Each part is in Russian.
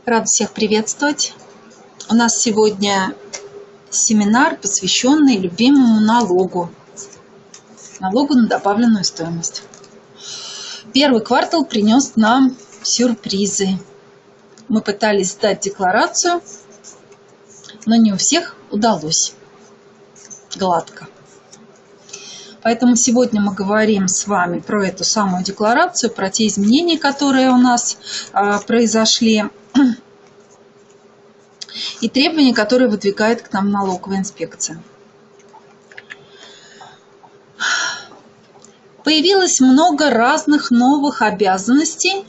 Рада всех приветствовать. У нас сегодня семинар, посвященный любимому налогу на добавленную стоимость. Первый квартал принес нам сюрпризы. Мы пытались сдать декларацию, но не у всех удалось гладко. Поэтому сегодня мы говорим с вами про эту самую декларацию, про те изменения, которые у нас произошли, и требования, которые выдвигает к нам налоговая инспекция. Появилось много разных новых обязанностей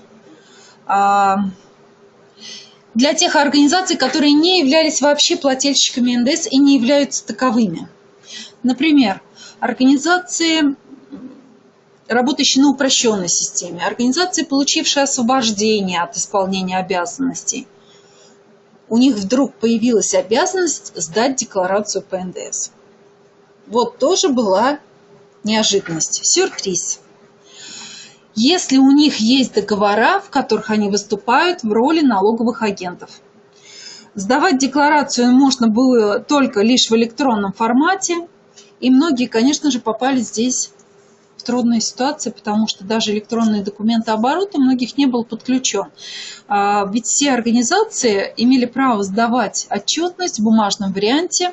для тех организаций, которые не являлись вообще плательщиками НДС и не являются таковыми. Например, организации, работающие на упрощенной системе, организации, получившие освобождение от исполнения обязанностей. У них вдруг появилась обязанность сдать декларацию по НДС. Вот тоже была неожиданность, сюрприз. Если у них есть договора, в которых они выступают в роли налоговых агентов. Сдавать декларацию можно было только лишь в электронном формате, и многие, конечно же, попали здесь в трудные ситуации, потому что даже электронные документооборот у многих не был подключен. Ведь все организации имели право сдавать отчетность в бумажном варианте.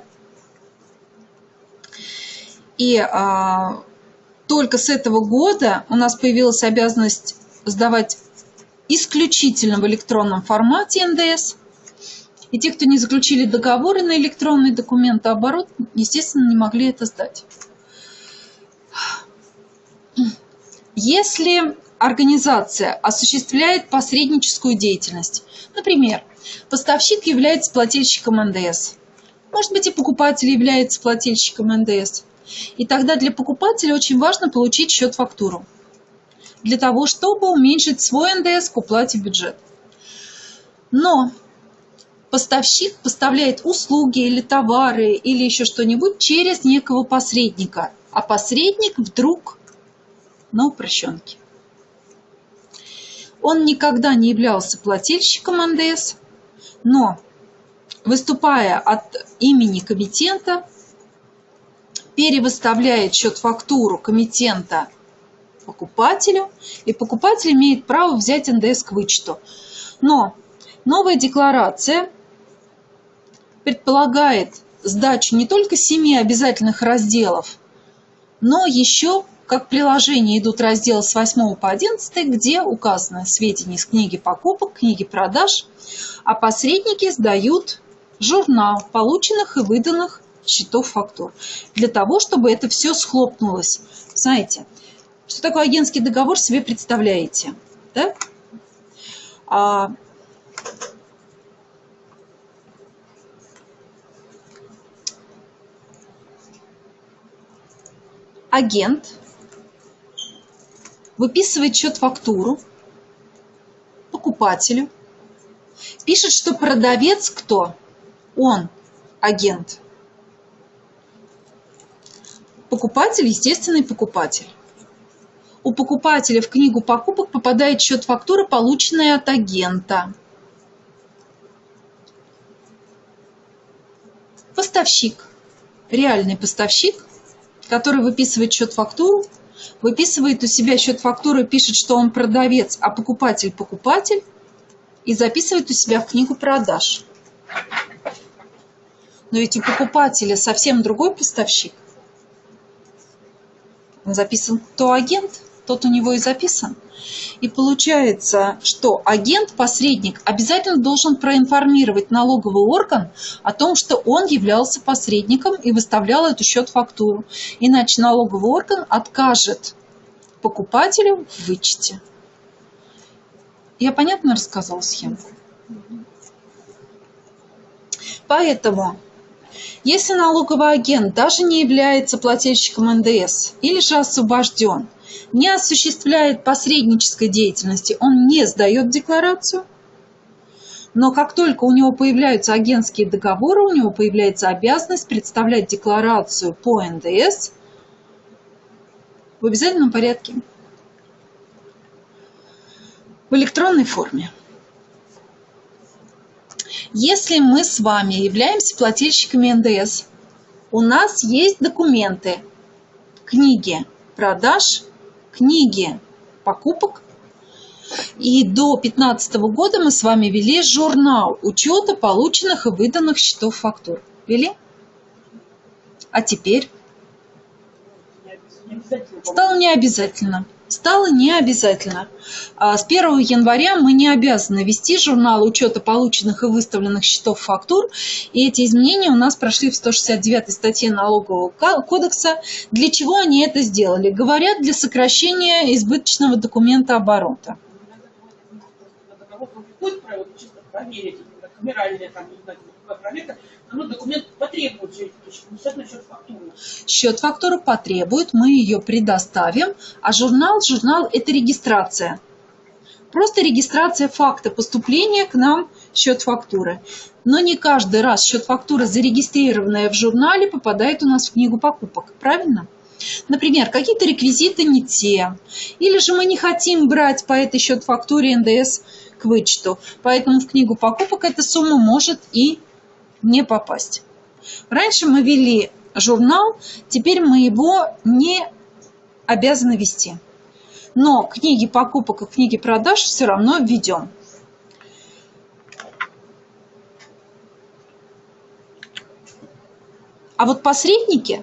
И только с этого года у нас появилась обязанность сдавать исключительно в электронном формате НДС. И те, кто не заключили договоры на электронный документооборот, естественно, не могли это сдать. Если организация осуществляет посредническую деятельность, например, поставщик является плательщиком НДС, может быть, и покупатель является плательщиком НДС, и тогда для покупателя очень важно получить счет-фактуру для того, чтобы уменьшить свой НДС к уплате в бюджет. Но поставщик поставляет услуги или товары или еще что-нибудь через некого посредника, а посредник вдруг на упрощенке. Он никогда не являлся плательщиком НДС, но, выступая от имени коммитента, перевыставляет счет-фактуру коммитента покупателю, и покупатель имеет право взять НДС к вычету. Но новая декларация предполагает сдачу не только 7 обязательных разделов, но еще, как приложение, идут разделы с 8 по 11, где указаны сведения из книги покупок, книги продаж, а посредники сдают журнал полученных и выданных счетов фактур, для того, чтобы это все схлопнулось. Знаете, что такое агентский договор, себе представляете? Да? Агент выписывает счет-фактуру покупателю, пишет, что продавец кто? Он, агент. Покупатель, естественный покупатель. У покупателя в книгу покупок попадает счет-фактура, полученная от агента. Поставщик, реальный поставщик, который выписывает счет-фактуру, выписывает у себя счет-фактуру и пишет, что он продавец, а покупатель – покупатель, и записывает у себя в книгу продаж. Но ведь у покупателя совсем другой поставщик. Он записан кто агент, тот у него и записан. И получается, что агент, посредник, обязательно должен проинформировать налоговый орган о том, что он являлся посредником и выставлял эту счет-фактуру. Иначе налоговый орган откажет покупателю в вычете. Я понятно рассказала схему? Поэтому, если налоговый агент даже не является плательщиком НДС или же освобожден, не осуществляет посреднической деятельности, он не сдает декларацию, но как только у него появляются агентские договоры, у него появляется обязанность представлять декларацию по НДС в обязательном порядке, в электронной форме. Если мы с вами являемся плательщиками НДС, у нас есть документы, книги продаж, книги покупок. И до 2015 года мы с вами вели журнал учета полученных и выданных счетов фактур. Вели? А теперь? Стало необязательно. Стало необязательно. С 1 января мы не обязаны вести журнал учета полученных и выставленных счетов фактур. И эти изменения у нас прошли в 169 статье Налогового кодекса. Для чего они это сделали? Говорят, для сокращения избыточного документа оборота. Документ потребует счет фактуры. Счет фактуры потребует, мы ее предоставим, а журнал это регистрация. Просто регистрация факта поступления к нам счет фактуры. Но не каждый раз счет фактуры, зарегистрированная в журнале, попадает у нас в книгу покупок. Правильно? Например, какие-то реквизиты не те. Или же мы не хотим брать по этой счет фактуре НДС к вычету. Поэтому в книгу покупок эта сумма может и не попасть. Раньше мы вели журнал, теперь мы его не обязаны вести. Но книги покупок и книги продаж все равно ведем. А вот посредники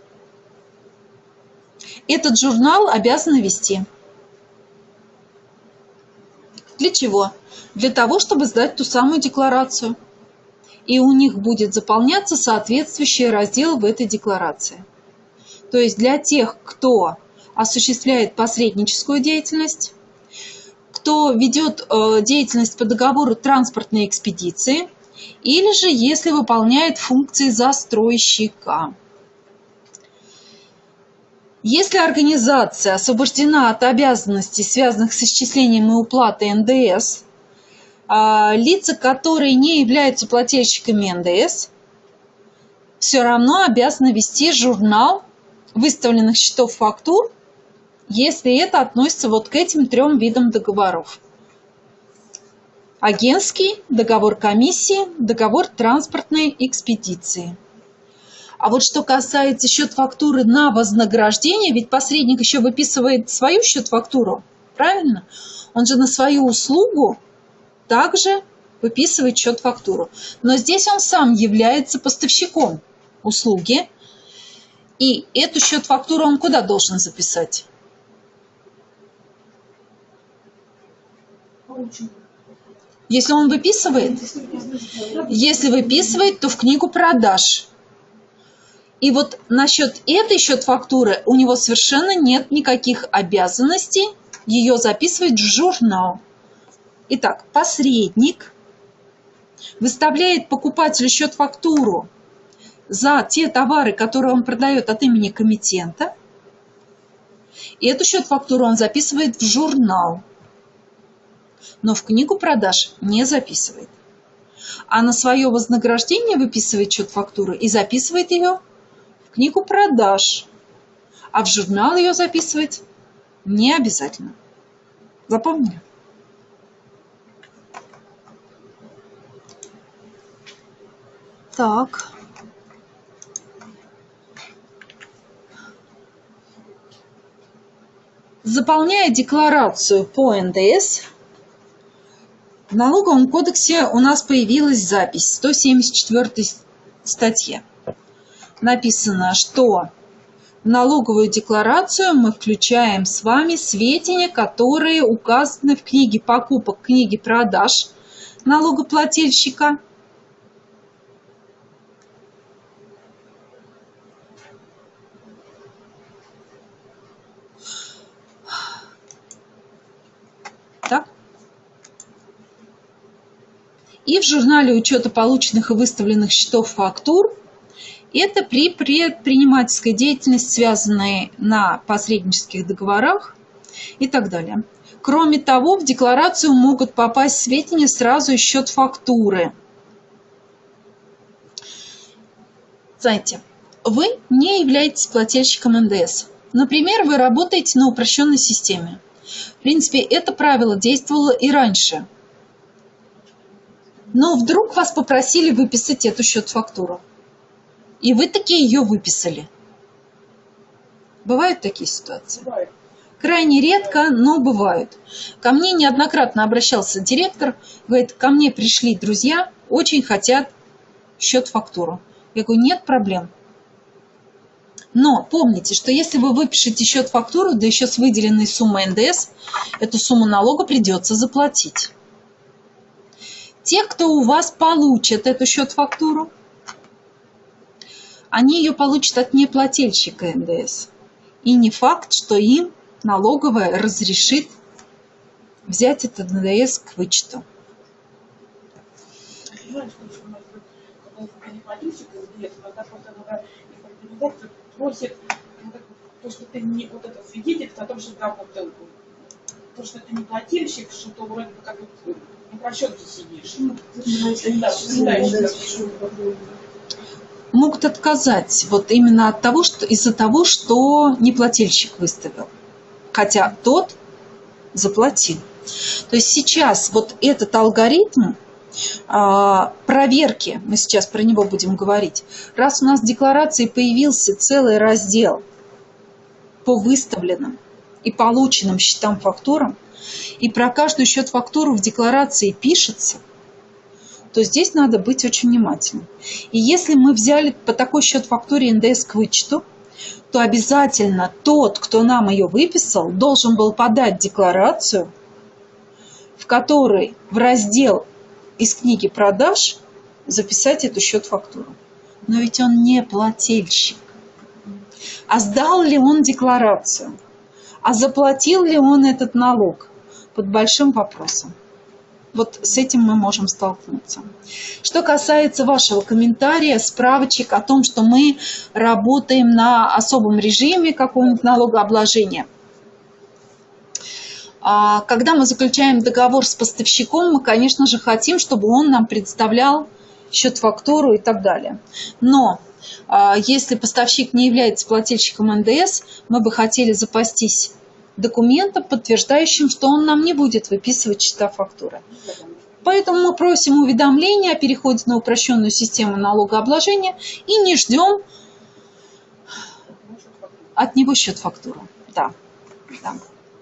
этот журнал обязаны вести. Для чего? Для того, чтобы сдать ту самую декларацию. И у них будет заполняться соответствующий раздел в этой декларации. То есть для тех, кто осуществляет посредническую деятельность, кто ведет деятельность по договору транспортной экспедиции, или же если выполняет функции застройщика. Если организация освобождена от обязанностей, связанных с исчислением и уплатой НДС, лица, которые не являются плательщиками НДС, все равно обязаны вести журнал выставленных счетов фактур, если это относится вот к этим 3 видам договоров. Агентский, договор комиссии, договор транспортной экспедиции. А вот что касается счет фактуры на вознаграждение, ведь посредник еще выписывает свою счет фактуру, правильно? Он же на свою услугу также выписывает счет фактуру. Но здесь он сам является поставщиком услуги. И эту счет фактуру он куда должен записать? Если он выписывает? Если выписывает, то в книгу продаж. И вот насчет этой счет фактуры у него совершенно нет никаких обязанностей ее записывать в журнал. Итак, посредник выставляет покупателю счет-фактуру за те товары, которые он продает от имени коммитента. И эту счет-фактуру он записывает в журнал, но в книгу продаж не записывает. А на свое вознаграждение выписывает счет-фактуру и записывает ее в книгу продаж. А в журнал ее записывать не обязательно. Запомнили? Так. Заполняя декларацию по НДС, в Налоговом кодексе у нас появилась запись в 174 статье. Написано, что в налоговую декларацию мы включаем с вами сведения, которые указаны в книге покупок, книге продаж налогоплательщика. Так. И в журнале учета полученных и выставленных счетов фактур. Это при предпринимательской деятельности, связанной на посреднических договорах и так далее. Кроме того, в декларацию могут попасть сведения сразу из счет фактуры. Знаете, вы не являетесь плательщиком НДС. Например, вы работаете на упрощенной системе. В принципе, это правило действовало и раньше. Но вдруг вас попросили выписать эту счет-фактуру. И вы таки ее выписали. Бывают такие ситуации? Бывает. Крайне редко, но бывают. Ко мне неоднократно обращался директор, говорит, ко мне пришли друзья, очень хотят счет-фактуру. Я говорю, нет проблем. Но помните, что если вы выпишете счет-фактуру, да еще с выделенной суммой НДС, эту сумму налога придется заплатить. Те, кто у вас получат эту счет-фактуру, они ее получат от неплательщика НДС. И не факт, что им налоговая разрешит взять этот НДС к вычету. Понимаешь, что у нас когда не плательщик НДС, когда просто организация просит то, что ты не вот это свидетельство о том, что там вот то, что ты не плательщик, что то вроде бы как вот на просчете сидишь. Могут отказать вот именно от того, что из-за того, что неплательщик выставил, хотя тот заплатил. То есть сейчас вот этот алгоритм проверки, мы сейчас про него будем говорить, раз у нас в декларации появился целый раздел по выставленным и полученным счетам-фактурам, и про каждую счет-фактуру в декларации пишется, то здесь надо быть очень внимательным. И если мы взяли по такой счет-фактуре НДС к вычету, то обязательно тот, кто нам ее выписал, должен был подать декларацию, в которой в раздел из книги продаж записать эту счет-фактуру. Но ведь он не плательщик. А сдал ли он декларацию? А заплатил ли он этот налог? Под большим вопросом. Вот с этим мы можем столкнуться. Что касается вашего комментария, справочек о том, что мы работаем на особом режиме какого-нибудь налогообложения. Когда мы заключаем договор с поставщиком, мы, конечно же, хотим, чтобы он нам представлял счет-фактуру и так далее. Но если поставщик не является плательщиком НДС, мы бы хотели запастись документом, подтверждающим, что он нам не будет выписывать счета-фактуры. Поэтому мы просим уведомления о переходе на упрощенную систему налогообложения и не ждем от него счет-фактуру. Да. Да.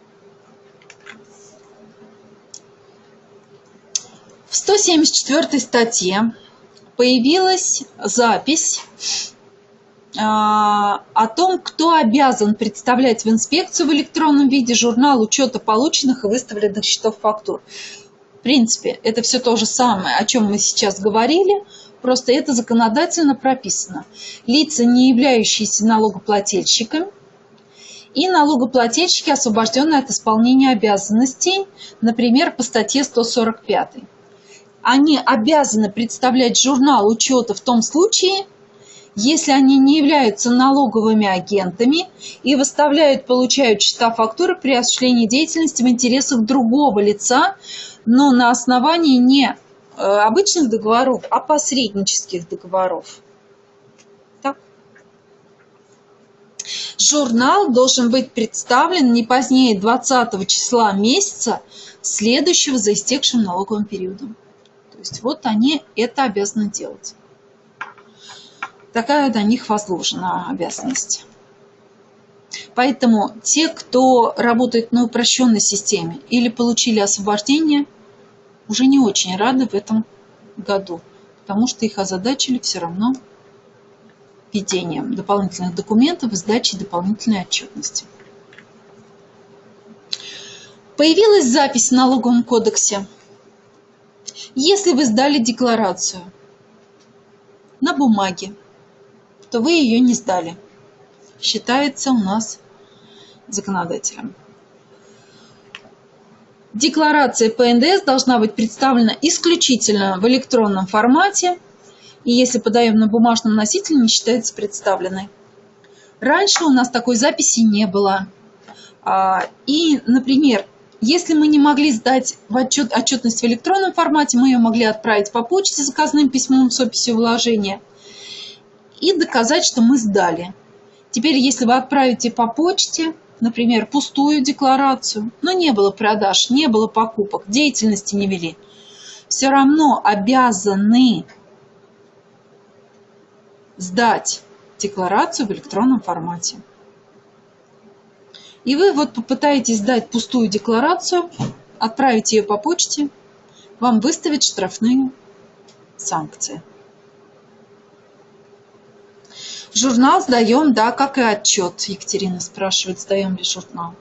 В 174 статье появилась запись о том, кто обязан представлять в инспекцию в электронном виде журнал учета полученных и выставленных счетов-фактур. В принципе, это все то же самое, о чем мы сейчас говорили, просто это законодательно прописано. Лица, не являющиеся налогоплательщиками, и налогоплательщики, освобожденные от исполнения обязанностей, например, по статье 145. Они обязаны представлять журнал учета в том случае, если они не являются налоговыми агентами и выставляют, получают счета-фактуры при осуществлении деятельности в интересах другого лица, но на основании не обычных договоров, а посреднических договоров. Так. Журнал должен быть представлен не позднее 20 числа месяца, следующего за истекшим налоговым периодом. То есть вот они это обязаны делать. Такая на них возложена обязанность. Поэтому те, кто работает на упрощенной системе или получили освобождение, уже не очень рады в этом году, потому что их озадачили все равно введением дополнительных документов и сдачей дополнительной отчетности. Появилась запись в налоговом кодексе. Если вы сдали декларацию на бумаге, то вы ее не сдали. Считается у нас законодателем. Декларация по НДС должна быть представлена исключительно в электронном формате, и если подаем на бумажном носителе, не считается представленной. Раньше у нас такой записи не было. И, например, если мы не могли сдать отчетность в электронном формате, мы ее могли отправить по почте заказным письмом с описью вложения и доказать, что мы сдали. Теперь, если вы отправите по почте, например, пустую декларацию, но не было продаж, не было покупок, деятельности не вели, все равно обязаны сдать декларацию в электронном формате. И вы вот попытаетесь сдать пустую декларацию, отправить ее по почте, вам выставят штрафные санкции. Журнал сдаем, да, как и отчет. Екатерина спрашивает, сдаем ли журнал.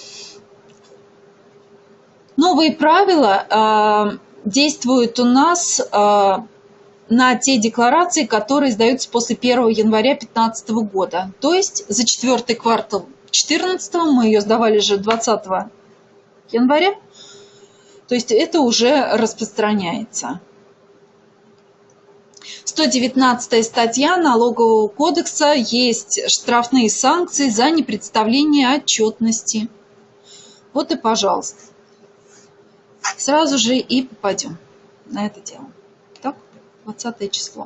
Новые правила действуют у нас на те декларации, которые сдаются после 1 января 2015 года. То есть за 4-й квартал 2014, мы ее сдавали же 20 января, то есть это уже распространяется. 119 статья Налогового кодекса, есть штрафные санкции за непредставление отчетности. Вот и пожалуйста. Сразу же и попадем на это дело. Так, 20 число.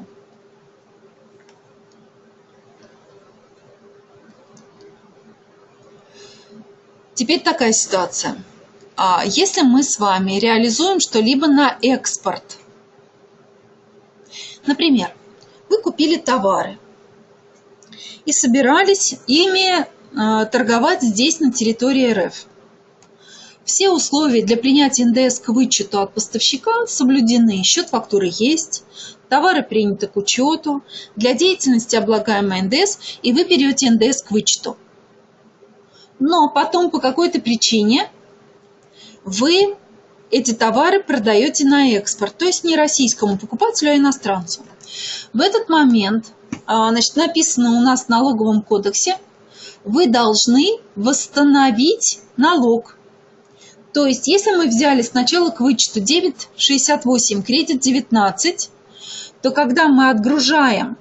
Теперь такая ситуация. Если мы с вами реализуем что-либо на экспорт, например, вы купили товары и собирались ими торговать здесь, на территории РФ. Все условия для принятия НДС к вычету от поставщика соблюдены. Счет фактуры есть, товары приняты к учету, для деятельности облагаемый НДС, и вы берете НДС к вычету. Но потом по какой-то причине вы эти товары продаете на экспорт, то есть не российскому покупателю, а иностранцу. В этот момент, значит, написано у нас в Налоговом кодексе, вы должны восстановить налог. То есть, если мы взяли сначала к вычету 9,68, кредит 19, то когда мы отгружаем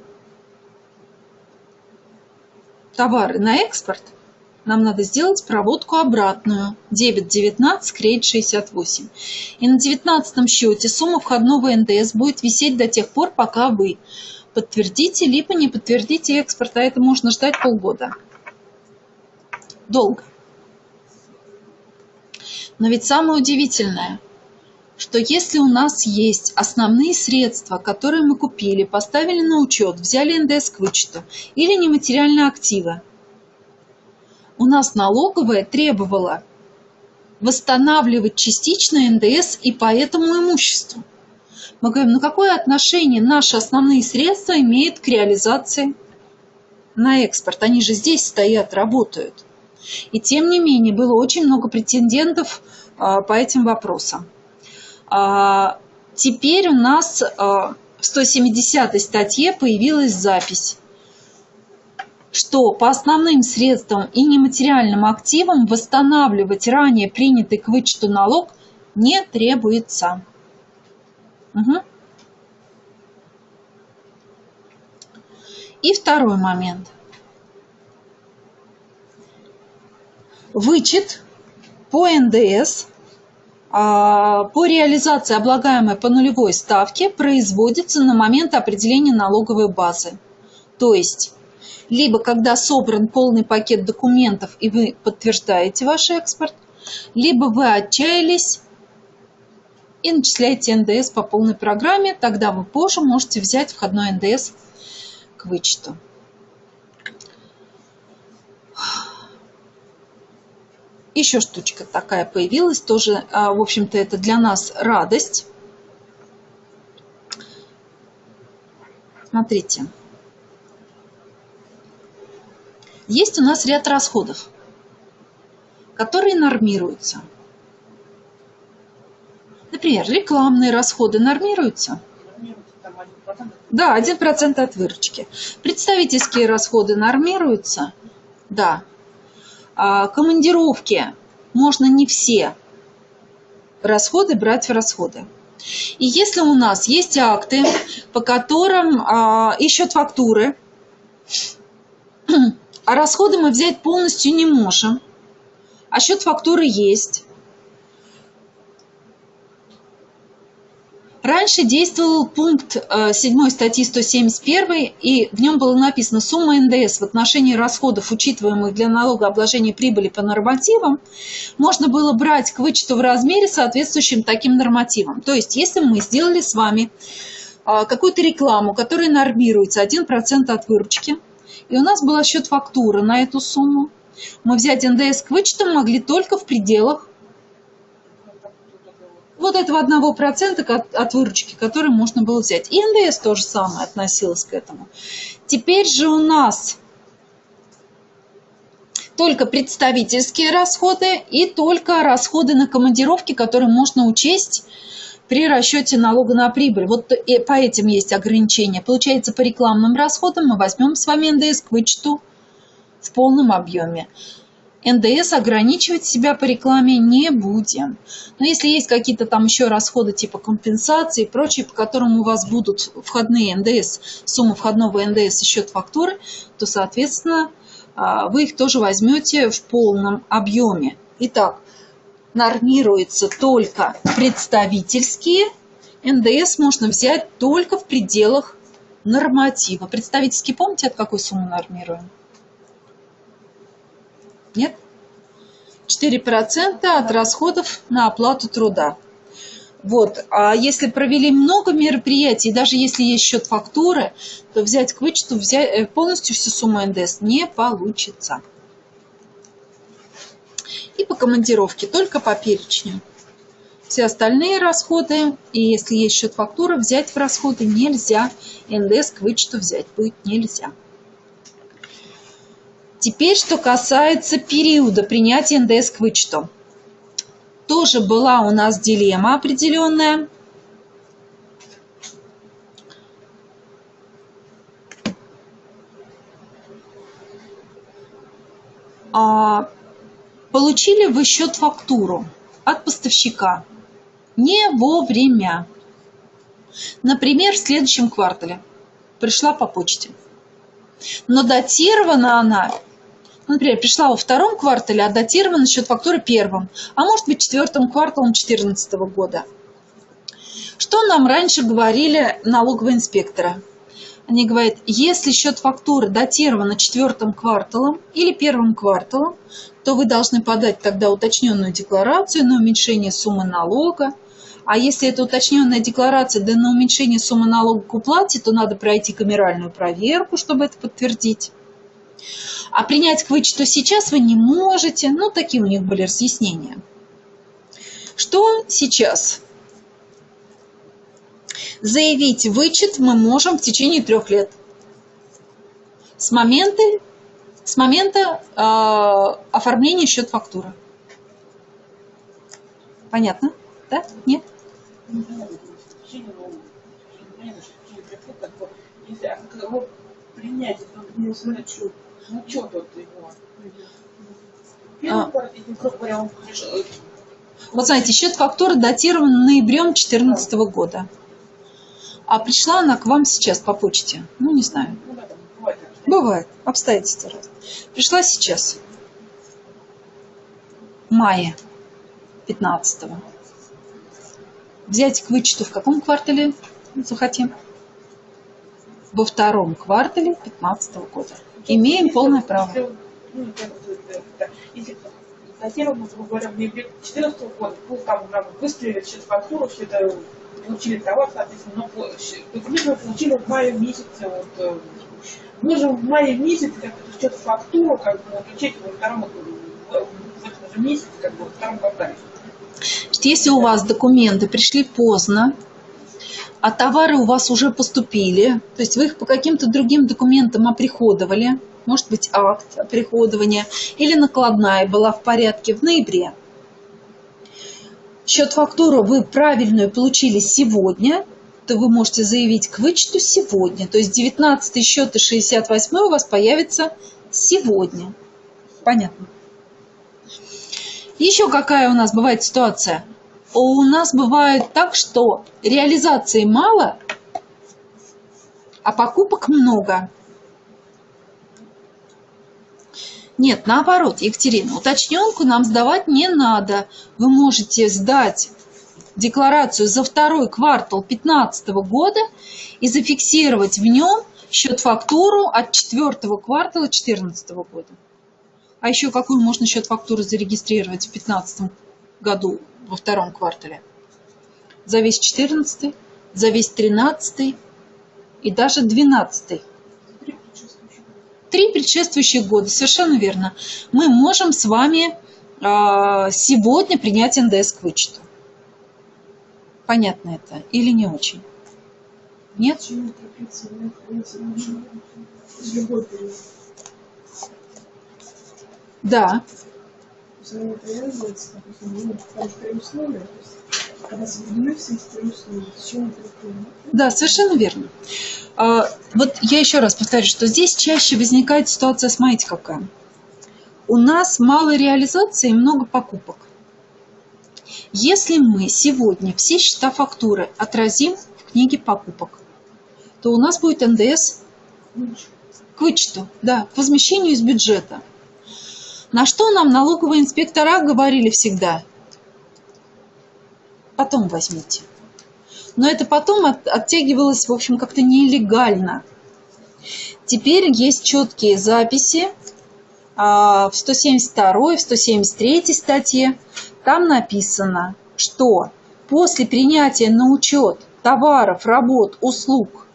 товары на экспорт, нам надо сделать проводку обратную. 9,19, кредит 68. И на 19 счете сумма входного НДС будет висеть до тех пор, пока вы подтвердите, либо не подтвердите экспорт. А это можно ждать полгода. Долго. Но ведь самое удивительное, что если у нас есть основные средства, которые мы купили, поставили на учет, взяли НДС к вычету или нематериальные активы, у нас налоговая требовала восстанавливать частично НДС и по этому имуществу. Мы говорим, ну какое отношение наши основные средства имеют к реализации на экспорт? Они же здесь стоят, работают. И тем не менее было очень много претендентов по этим вопросам. Теперь у нас в 170 статье появилась запись, что по основным средствам и нематериальным активам восстанавливать ранее принятый к вычету налог не требуется. Угу. И второй момент. Вычет по НДС по реализации облагаемой по нулевой ставке производится на момент определения налоговой базы. То есть либо когда собран полный пакет документов и вы подтверждаете ваш экспорт, либо вы отчаялись и начисляете НДС по полной программе, тогда вы позже можете взять входной НДС к вычету. Еще штучка такая появилась, тоже, в общем-то, это для нас радость. Смотрите. Есть у нас ряд расходов, которые нормируются. Например, рекламные расходы нормируются. Да, 1% от выручки. Представительские расходы нормируются. Да. Командировки можно не все расходы брать в расходы. И если у нас есть акты, по которым и счет фактуры, а расходы мы взять полностью не можем, а счет фактуры есть, Раньше действовал пункт 7 статьи 171, и в нем было написано: сумма НДС в отношении расходов, учитываемых для налогообложения прибыли по нормативам, можно было брать к вычету в размере, соответствующим таким нормативам. То есть, если мы сделали с вами какую-то рекламу, которая нормируется 1% от выручки, и у нас была счет-фактура на эту сумму, мы взять НДС к вычету могли только в пределах вот этого 1% от выручки, который можно было взять. И НДС то же самое относилось к этому. Теперь же у нас только представительские расходы и только расходы на командировки, которые можно учесть при расчете налога на прибыль. Вот и по этим есть ограничения. Получается, по рекламным расходам мы возьмем с вами НДС к вычету в полном объеме. НДС ограничивать себя по рекламе не будем. Но если есть какие-то там еще расходы типа компенсации и прочее, по которым у вас будут входные НДС, сумма входного НДС и счет фактуры, то, соответственно, вы их тоже возьмете в полном объеме. Итак, нормируется только представительские. НДС можно взять только в пределах норматива. Представительские, помните, от какой суммы нормируем? Нет? 4% от расходов на оплату труда. Вот. А если провели много мероприятий, даже если есть счет фактуры, то взять к вычету полностью всю сумму НДС не получится. И по командировке, только по перечню. Все остальные расходы, и если есть счет фактуры, взять в расходы нельзя. НДС к вычету взять будет нельзя. Теперь, что касается периода принятия НДС к вычету. Тоже была у нас дилемма определенная. Получили вы счет-фактуру от поставщика не вовремя. Например, в следующем квартале пришла по почте. Но датирована она, например, пришла во втором квартале, а датирована счет-фактуры первым, а может быть четвертым кварталом 2014 года. Что нам раньше говорили налоговые инспекторы? Они говорят, если счет-фактуры датирована четвертым кварталом или первым кварталом, то вы должны подать тогда уточненную декларацию на уменьшение суммы налога. А если это уточненная декларация на уменьшение суммы налога к уплате, то надо пройти камеральную проверку, чтобы это подтвердить. А принять к вычету сейчас вы не можете. Ну, такие у них были разъяснения. Что сейчас? Заявить вычет мы можем в течение 3 лет. С момента оформления счет-фактуры. Понятно? Да? Нет? Если его принять, то не смотреть, что тут его. Грубо говоря, он пришел. Вот знаете, счет-фактуры датирован ноябрем 2014 года. А пришла она к вам сейчас по почте. Ну, не знаю. Бывает. Обстоятельства разные. Пришла сейчас. В мае 15-го. Взять к вычету в каком квартале захотим? Во втором квартале 2015 года. Имеем полное право. Если датировано, грубо говоря, в ноябре 2014 года, там выставили счет-фактуру, все это получили товар, соответственно, но документы мы получили в мае месяце. Вот, мы же в мае месяце счет-фактуру получить во втором месяце, во втором квартале. Если у вас документы пришли поздно, а товары у вас уже поступили, то есть вы их по каким-то другим документам оприходовали, может быть, акт оприходования или накладная была в порядке в ноябре. Счет-фактуру вы правильную получили сегодня, то вы можете заявить к вычету сегодня. То есть 19-й счет и 68-й у вас появится сегодня. Понятно? Еще какая у нас бывает ситуация? У нас бывает так, что реализации мало, а покупок много. Нет, наоборот, Екатерина, уточненку нам сдавать не надо. Вы можете сдать декларацию за второй квартал 2015 года и зафиксировать в нем счет-фактуру от четвертого квартала 2014 года. А еще какую можно счет-фактуру зарегистрировать в 2015 году во втором квартале? За весь 2014, за весь 2013 и даже 2012. 3 предшествующих года, совершенно верно. Мы можем с вами сегодня принять НДС к вычету. Понятно это или не очень? Нет? Да. Да, совершенно верно. Вот я еще раз повторю, что здесь чаще возникает ситуация, смотрите какая. У нас мало реализации и много покупок. Если мы сегодня все счета фактуры отразим в книге покупок, то у нас будет НДС к вычету, да, к возмещению из бюджета. На что нам налоговые инспектора говорили всегда? Потом возьмите. Но это потом оттягивалось, в общем, как-то нелегально. Теперь есть четкие записи в 172, в 173 статье. Там написано, что после принятия на учет товаров, работ, услуг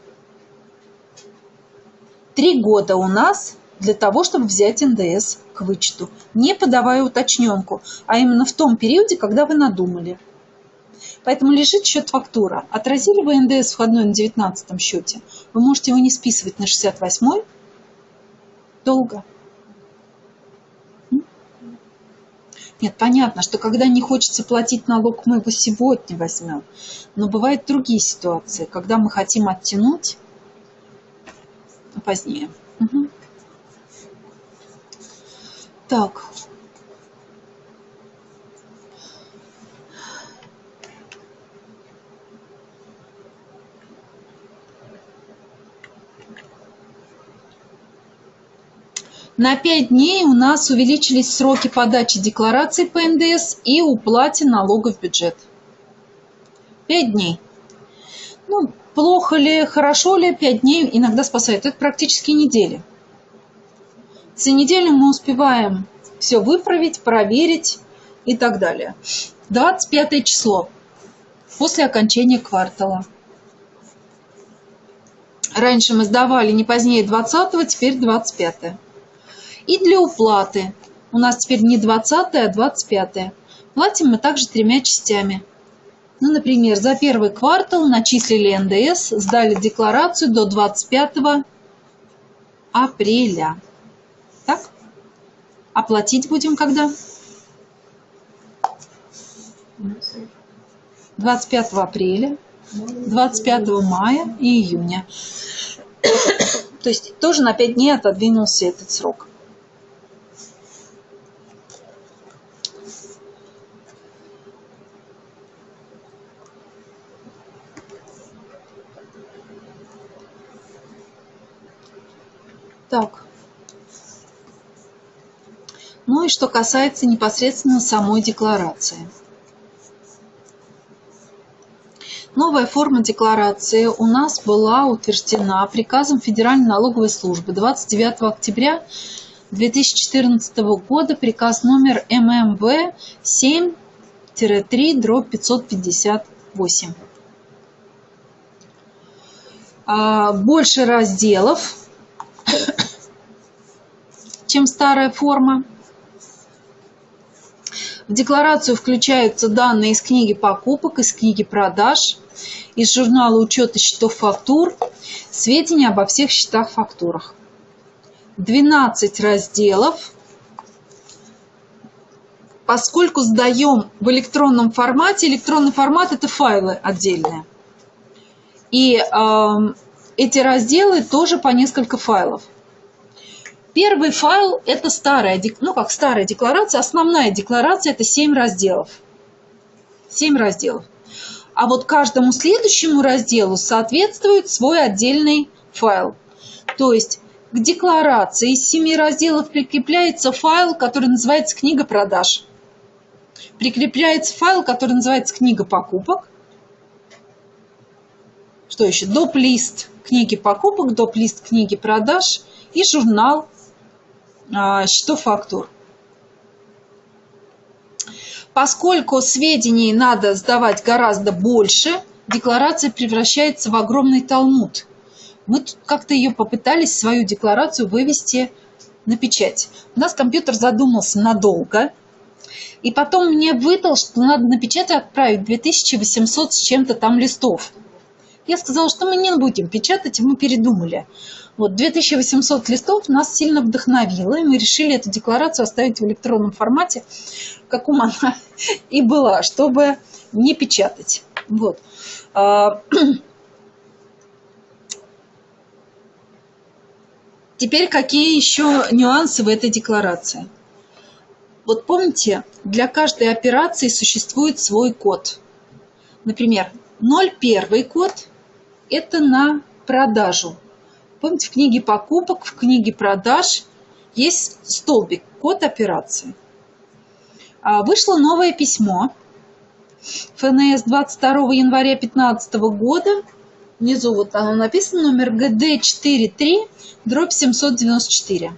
3 года у нас для того, чтобы взять НДС к вычету, не подавая уточненку, а именно в том периоде, когда вы надумали. Поэтому лежит счет-фактура. Отразили вы НДС входной на 19 счете, вы можете его не списывать на 68-й долго. Нет, понятно, что когда не хочется платить налог, мы его сегодня возьмем. Но бывают другие ситуации, когда мы хотим оттянуть позднее. Угу. Так. На 5 дней у нас увеличились сроки подачи деклараций по НДС и уплате налога в бюджет. 5 дней. Ну, плохо ли, хорошо ли, 5 дней иногда спасает. Это практически неделя. За неделю мы успеваем все выправить, проверить и так далее. 25 число. После окончания квартала. Раньше мы сдавали не позднее 20-го, теперь 25-е. И для уплаты у нас теперь не 20-е, а 25-е. Платим мы также 3 частями. Ну, например, за первый квартал начислили НДС, сдали декларацию до 25 апреля. Так? Оплатить будем когда? 25 апреля, 25 мая и июня. То есть тоже на 5 дней отодвинулся этот срок. Так. Ну и что касается непосредственно самой декларации. Новая форма декларации у нас была утверждена приказом Федеральной налоговой службы 29 октября 2014 года, приказ номер ММВ 7-3/558. Больше разделов, чем старая форма. В декларацию включаются данные из книги покупок, из книги продаж, из журнала учета счетов фактур, сведения обо всех счетах-фактурах. 12 разделов. Поскольку сдаем в электронном формате, электронный формат – это файлы отдельные. И эти разделы тоже по несколько файлов. Первый файл – это старая, ну как старая декларация, основная декларация – это 7 разделов. 7 разделов. А вот каждому следующему разделу соответствует свой отдельный файл. То есть к декларации из 7 разделов прикрепляется файл, который называется «Книга продаж». Прикрепляется файл, который называется «Книга покупок». Что еще? Доп-лист книги покупок, доп-лист книги продаж и журнал счетов фактур. Поскольку сведений надо сдавать гораздо больше, декларация превращается в огромный талмуд. Мы тут как-то ее попытались, свою декларацию, вывести на печать. У нас компьютер задумался надолго, и потом мне выдал, что надо на печать отправить 2800 с чем-то там листов. Я сказала, что мы не будем печатать, и мы передумали. Вот 2800 листов нас сильно вдохновило, и мы решили эту декларацию оставить в электронном формате, каком она и была, чтобы не печатать. Вот. Теперь какие еще нюансы в этой декларации? Вот помните, для каждой операции существует свой код. Например, 01 код – это на продажу. Помните, в книге покупок, в книге продаж есть столбик «Код операции». Вышло новое письмо ФНС 22 января 2015 года. Внизу вот оно написано, номер ГД43/794.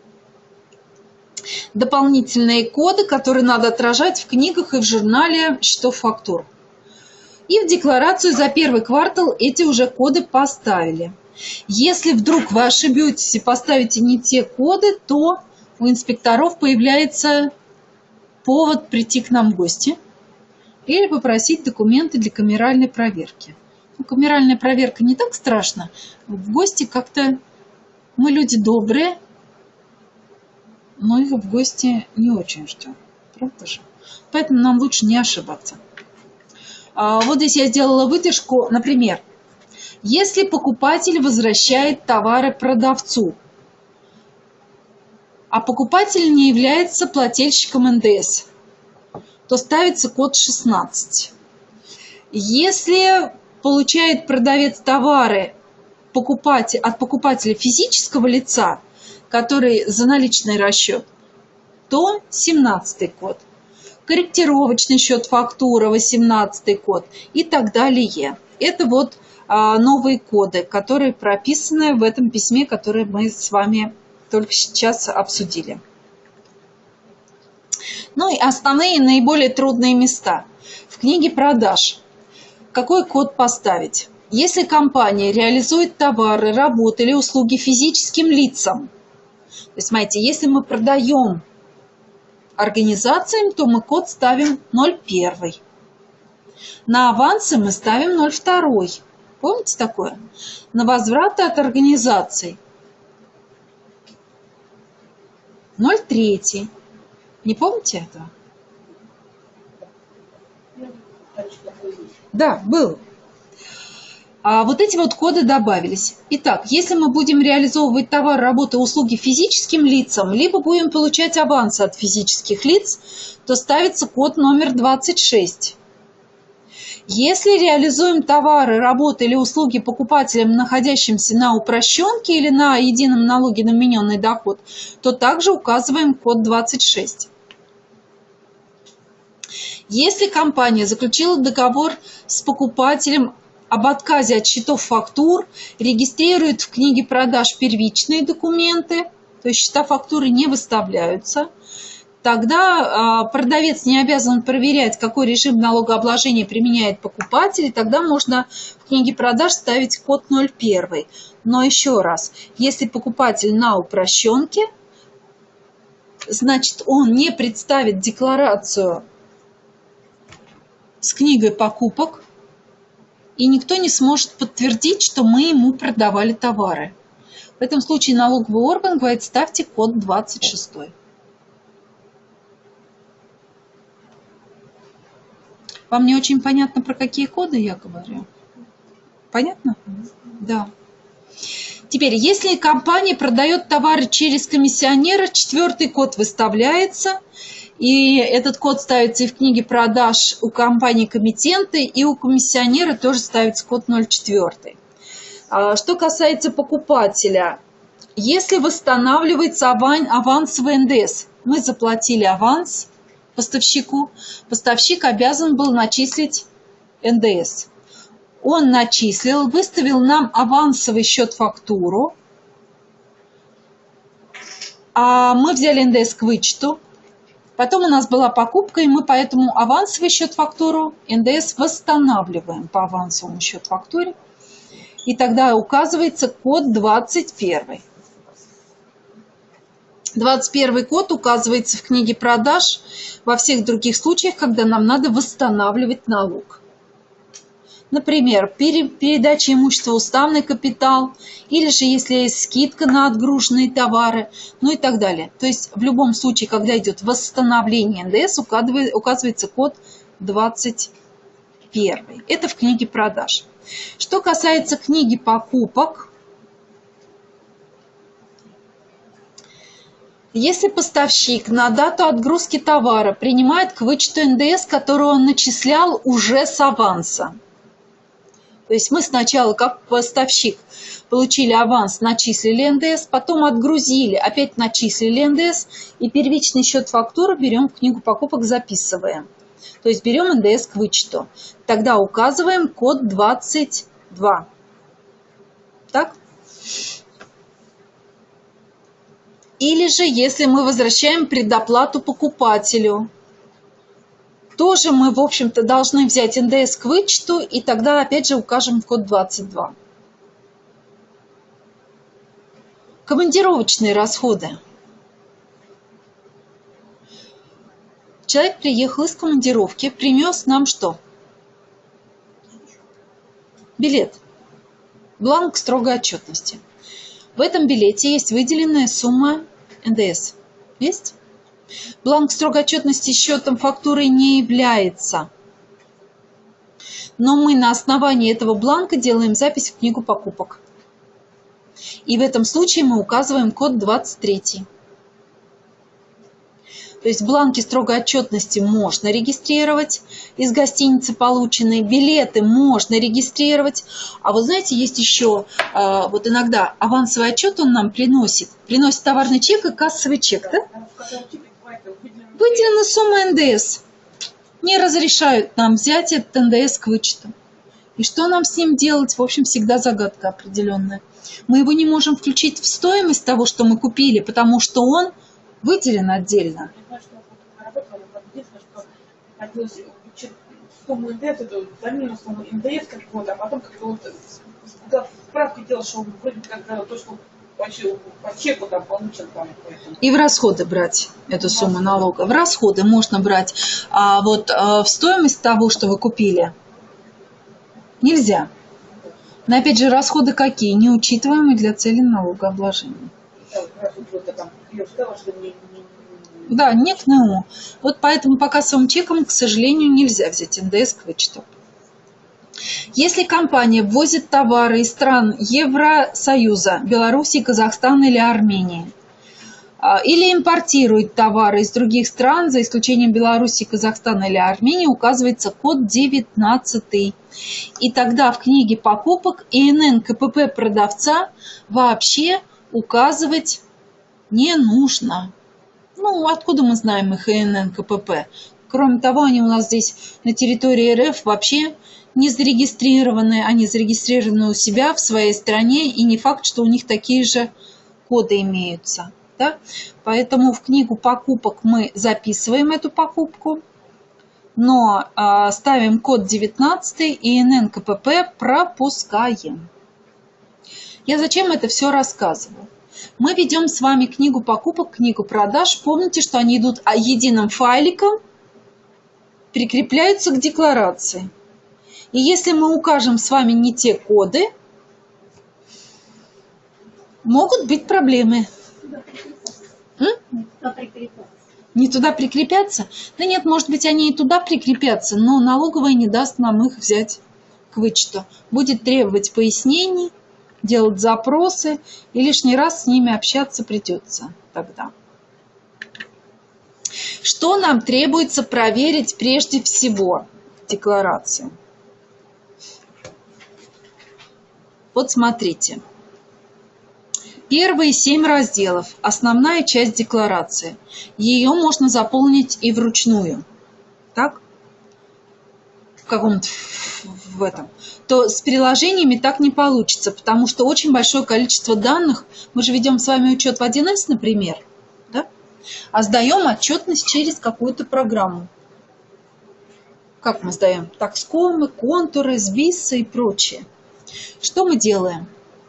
Дополнительные коды, которые надо отражать в книгах и в журнале счетов фактур. И в декларацию за первый квартал эти уже коды поставили. Если вдруг вы ошибетесь и поставите не те коды, то у инспекторов появляется повод прийти к нам в гости или попросить документы для камеральной проверки. Ну, камеральная проверка не так страшно. В гости как-то мы люди добрые, но их в гости не очень ждем. Правда же? Поэтому нам лучше не ошибаться. Вот здесь я сделала выдержку. Например, если покупатель возвращает товары продавцу, а покупатель не является плательщиком НДС, то ставится код 16. Если получает продавец товары от покупателя физического лица, который за наличный расчет, то 17 код. Корректировочный счет фактура 18 код и так далее. Это вот новые коды, которые прописаны в этом письме, которое мы с вами только сейчас обсудили. Ну и основные наиболее трудные места. В книге продаж. Какой код поставить? Если компания реализует товары, работы или услуги физическим лицам, то есть, смотрите, если мы продаем организациям, то мы код ставим 01. На авансы мы ставим 02. Помните такое? На возвраты от организаций 03. Не помните этого? Да, был. Вот эти вот коды добавились. Итак, если мы будем реализовывать товар, работы, услуги физическим лицам, либо будем получать авансы от физических лиц, то ставится код номер 26. Если реализуем товары, работы или услуги покупателям, находящимся на упрощенке или на едином налоге на вмененный доход, то также указываем код 26. Если компания заключила договор с покупателем об отказе от счетов фактур, регистрирует в книге продаж первичные документы, то есть счета фактуры не выставляются, тогда продавец не обязан проверять, какой режим налогообложения применяет покупатель, и тогда можно в книге продаж ставить код 01. Но еще раз, если покупатель на упрощенке, значит, он не представит декларацию с книгой покупок, и никто не сможет подтвердить, что мы ему продавали товары. В этом случае налоговый орган говорит, ставьте код 26. Вам не очень понятно, про какие коды я говорю? Понятно? Да. Теперь, если компания продает товары через комиссионера, 4 код выставляется, и этот код ставится и в книге продаж у компании-коммитенты, и у комиссионера тоже ставится код 04. Что касается покупателя, если восстанавливается авансовый НДС, мы заплатили аванс, поставщику, поставщик обязан был начислить НДС. Он начислил, выставил нам авансовый счет-фактуру, а мы взяли НДС к вычету. Потом у нас была покупка, и мы поэтому авансовый счет-фактуру НДС восстанавливаем по авансовому счет-фактуре. И тогда указывается код 21. 21 код указывается в книге продаж во всех других случаях, когда нам надо восстанавливать налог. Например, передача имущества в уставный капитал, или же если есть скидка на отгруженные товары, ну и так далее. То есть в любом случае, когда идет восстановление НДС, указывается код 21. Это в книге продаж. Что касается книги покупок, если поставщик на дату отгрузки товара принимает к вычету НДС, который он начислял уже с аванса, то есть мы сначала, как поставщик, получили аванс, начислили НДС, потом отгрузили, опять начислили НДС, и первичный счет фактуры берем в книгу покупок, записываем. То есть берем НДС к вычету. Тогда указываем код 22. Так? Или же, если мы возвращаем предоплату покупателю, тоже мы, в общем-то, должны взять НДС к вычету, и тогда опять же укажем код 22. Командировочные расходы. Человек приехал из командировки, принес нам что? Билет. Бланк строгой отчетности. В этом билете есть выделенная сумма НДС. Есть? Бланк строгой отчетности счетом фактуры не является. Но мы на основании этого бланка делаем запись в книгу покупок. И в этом случае мы указываем код 23. То есть бланки строгой отчетности можно регистрировать из гостиницы полученные, билеты можно регистрировать. А вы знаете, есть еще, вот иногда авансовый отчет он нам приносит товарный чек и кассовый чек, да? Выделена сумма НДС. Не разрешают нам взять этот НДС к вычету. И что нам с ним делать? В общем, всегда загадка определенная. Мы его не можем включить в стоимость того, что мы купили, потому что он выделен отдельно. Сумму НДС, это за минус сумму НДС какой-то, а потом как-то вот справки делал, что вроде как то, что по чеку там получен там. И в расходы брать эту сумму налога. В расходы можно брать, а вот в стоимость того, что вы купили, нельзя. Но опять же, расходы какие? Неучитываемые для цели налогообложения. Да, не к НУ. Вот поэтому по кассовым чекам, к сожалению, нельзя взять НДС к вычету. Если компания ввозит товары из стран Евросоюза, Беларуси, Казахстана или Армении, или импортирует товары из других стран, за исключением Беларуси, Казахстана или Армении, указывается код 19. И тогда в книге покупок ИНН КПП продавца вообще указывать не нужно. Ну, откуда мы знаем их ИНН КПП? Кроме того, они у нас здесь на территории РФ вообще не зарегистрированы. Они зарегистрированы у себя в своей стране, и не факт, что у них такие же коды имеются. Да? Поэтому в книгу покупок мы записываем эту покупку, но ставим код 19 и ИНН КПП пропускаем. Я зачем это все рассказываю? Мы ведем с вами книгу покупок, книгу продаж. Помните, что они идут единым файликом, прикрепляются к декларации. И если мы укажем с вами не те коды, могут быть проблемы. Не туда прикрепятся? Да нет, может быть, они и туда прикрепятся, но налоговая не даст нам их взять к вычету. Будет требовать пояснений, делать запросы, и лишний раз с ними общаться придется тогда. Что нам требуется проверить прежде всего в декларации? Вот смотрите. Первые 7 разделов – основная часть декларации. Ее можно заполнить и вручную. Так? В каком-то в этом. То с приложениями так не получится, потому что очень большое количество данных. Мы же ведем с вами учет в 1С, например, да? А сдаем отчетность через какую-то программу. Как мы сдаем? Такскомы, контуры, сбисы и прочее. Что мы делаем?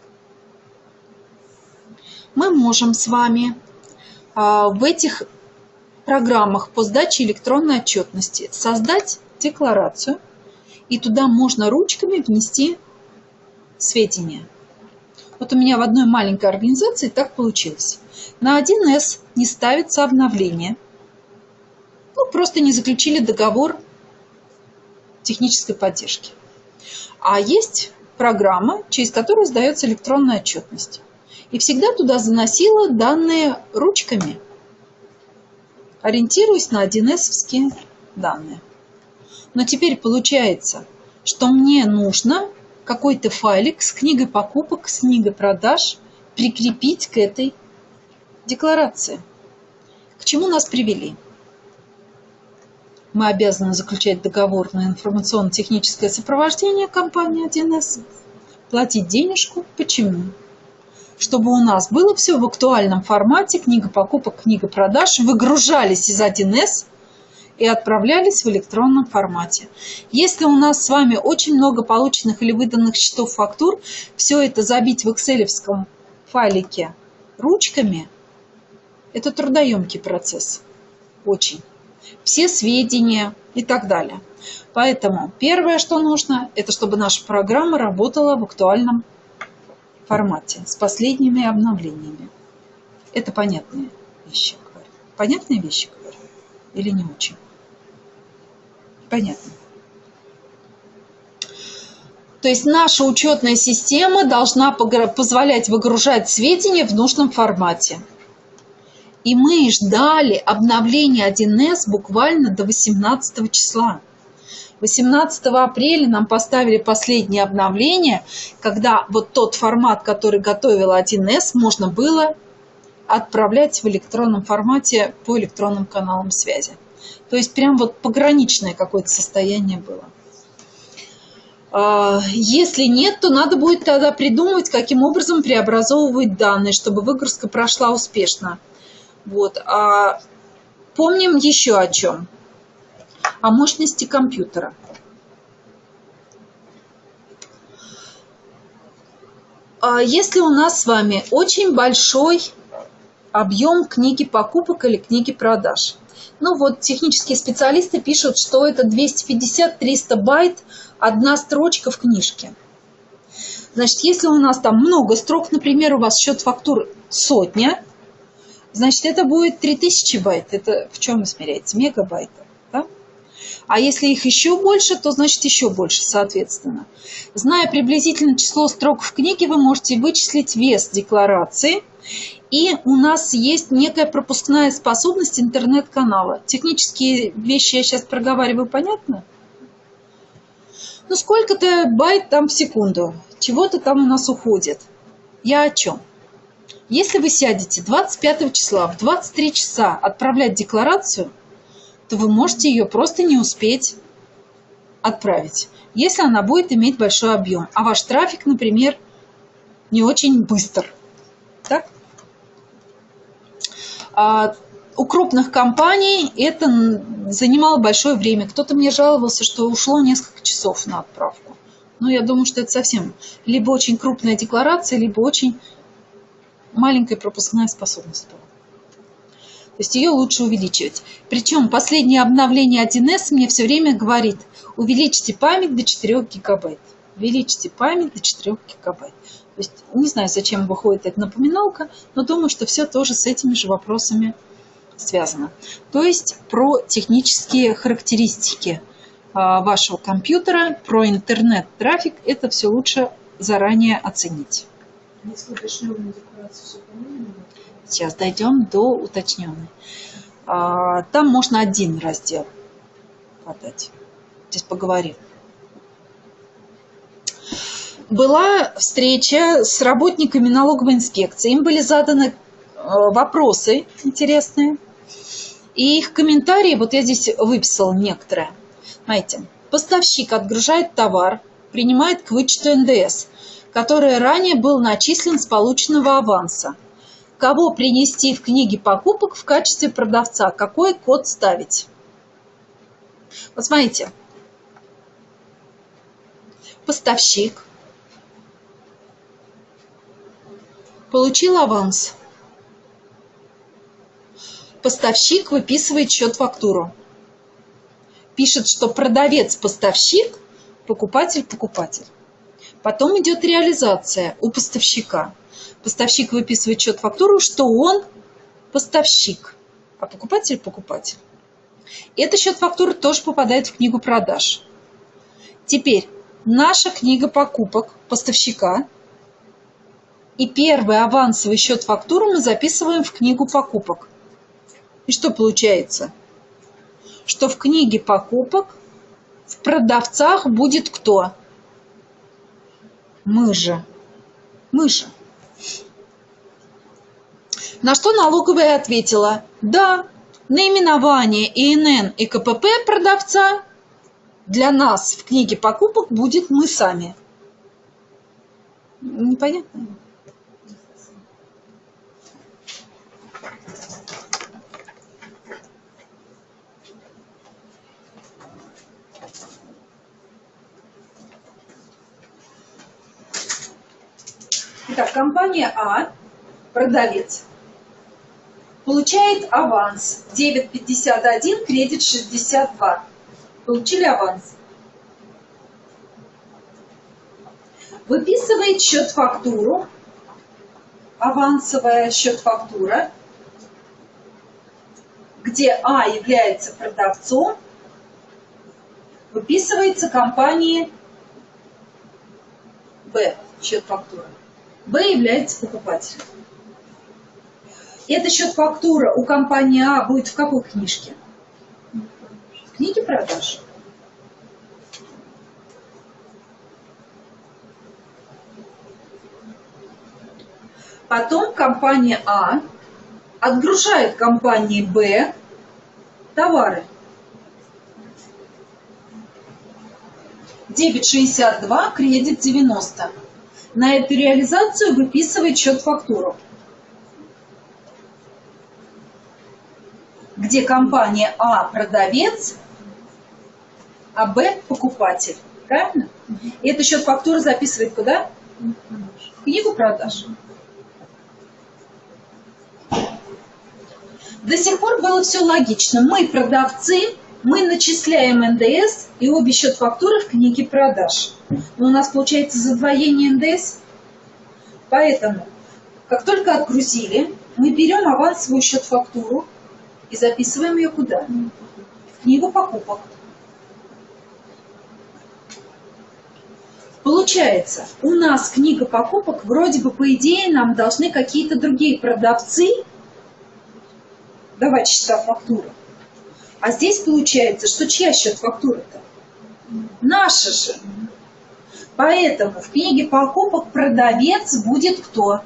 Мы можем с вами в этих программах по сдаче электронной отчетности создать декларацию, и туда можно ручками внести сведения. Вот у меня в одной маленькой организации так получилось. На 1С не ставится обновление. Ну, просто не заключили договор технической поддержки. А есть программа, через которую сдается электронная отчетность. И всегда туда заносила данные ручками, ориентируясь на 1С-овские данные. Но теперь получается, что мне нужно какой-то файлик с книгой покупок, с книгой продаж прикрепить к этой декларации. К чему нас привели? Мы обязаны заключать договор на информационно-техническое сопровождение компании 1С, платить денежку. Почему? Чтобы у нас было все в актуальном формате, книга покупок, книга продаж, выгружались из 1С и отправлялись в электронном формате. Если у нас с вами очень много полученных или выданных счетов, фактур, все это забить в экселевском файлике ручками, это трудоемкий процесс. Очень. Все сведения и так далее. Поэтому первое, что нужно, это чтобы наша программа работала в актуальном формате с последними обновлениями. Это понятные вещи, говорю. Понятные вещи, говорю? Или не очень? Понятно. То есть наша учетная система должна позволять выгружать сведения в нужном формате. И мы ждали обновления 1С буквально до 18 числа. 18 апреля нам поставили последнее обновление, когда вот тот формат, который готовила 1С, можно было отправлять в электронном формате по электронным каналам связи. То есть прям вот пограничное какое-то состояние было. Если нет, то надо будет тогда придумывать, каким образом преобразовывать данные, чтобы выгрузка прошла успешно. Вот. Помним еще о чем. О мощности компьютера. Если у нас с вами очень большой объем книги покупок или книги продаж, ну вот технические специалисты пишут, что это 250-300 байт, одна строчка в книжке. Значит, если у нас там много строк, например, у вас счет фактур 100, значит, это будет 3000 байт. Это в чем измеряется? Мегабайты. Да? А если их еще больше, то значит еще больше, соответственно. Зная приблизительно число строк в книге, вы можете вычислить вес декларации. И у нас есть некая пропускная способность интернет-канала. Технические вещи я сейчас проговариваю, понятно? Ну, сколько-то байт там в секунду. Чего-то там у нас уходит. Я о чем? Если вы сядете 25 числа в 23 часа отправлять декларацию, то вы можете ее просто не успеть отправить, если она будет иметь большой объем. А ваш трафик, например, не очень быстр. Так? У крупных компаний это занимало большое время. Кто-то мне жаловался, что ушло несколько часов на отправку. Но я думаю, что это совсем либо очень крупная декларация, либо очень маленькая пропускная способность была. То есть ее лучше увеличивать. Причем последнее обновление 1С мне все время говорит: увеличьте память до 4 гигабайт. Увеличьте память до 4 гигабайт. То есть не знаю, зачем выходит эта напоминалка, но думаю, что все тоже с этими же вопросами связано. То есть про технические характеристики вашего компьютера, про интернет-трафик, это все лучше заранее оценить. Сейчас дойдем до уточненной. Там можно один раздел подать. Здесь поговорим. была встреча с работниками налоговой инспекции. Им были заданы вопросы интересные. И их комментарии, вот я здесь выписала некоторые. Знаете, поставщик отгружает товар, принимает к вычету НДС, который ранее был начислен с полученного аванса. Кого принести в книге покупок в качестве продавца? Какой код ставить? Вот смотрите. Поставщик получил аванс. Поставщик выписывает счет-фактуру. Пишет, что продавец-поставщик, покупатель-покупатель. Потом идет реализация у поставщика. Поставщик выписывает счет-фактуру, что он поставщик, а покупатель-покупатель. Эта счет-фактура тоже попадает в книгу продаж. Теперь наша книга покупок поставщика и первый авансовый счет-фактуру мы записываем в книгу покупок. И что получается? Что в книге покупок в продавцах будет кто? Мы же. На что налоговая ответила: да, наименование ИНН и КПП продавца для нас в книге покупок будет мы сами. Непонятно? Итак, компания А, продавец, получает аванс 9,51, кредит 62. Получили аванс. Выписывает счет-фактуру, авансовая счет-фактура, где А является продавцом, выписывается компании Б счет-фактура. Б является покупателем. Эта счет-фактура у компании А будет в какой книжке? В книге продаж. Потом компания А отгружает компании Б товары. 9,62, кредит 90. На эту реализацию выписывает счет-фактуру, где компания А продавец, а Б покупатель. Правильно? И эту счет-фактуру записывает куда? В книгу продаж. До сих пор было все логично. Мы продавцы, мы начисляем НДС и обе счет-фактуры в книге продаж. Но у нас получается задвоение НДС. Поэтому, как только отгрузили, мы берем авансовую счет-фактуру и записываем ее куда? В книгу покупок. Получается, у нас книга покупок, вроде бы, по идее, нам должны какие-то другие продавцы давать счета-фактуры. А здесь получается, что чья счет-фактура-то? Наша же. Поэтому в книге покупок продавец будет кто?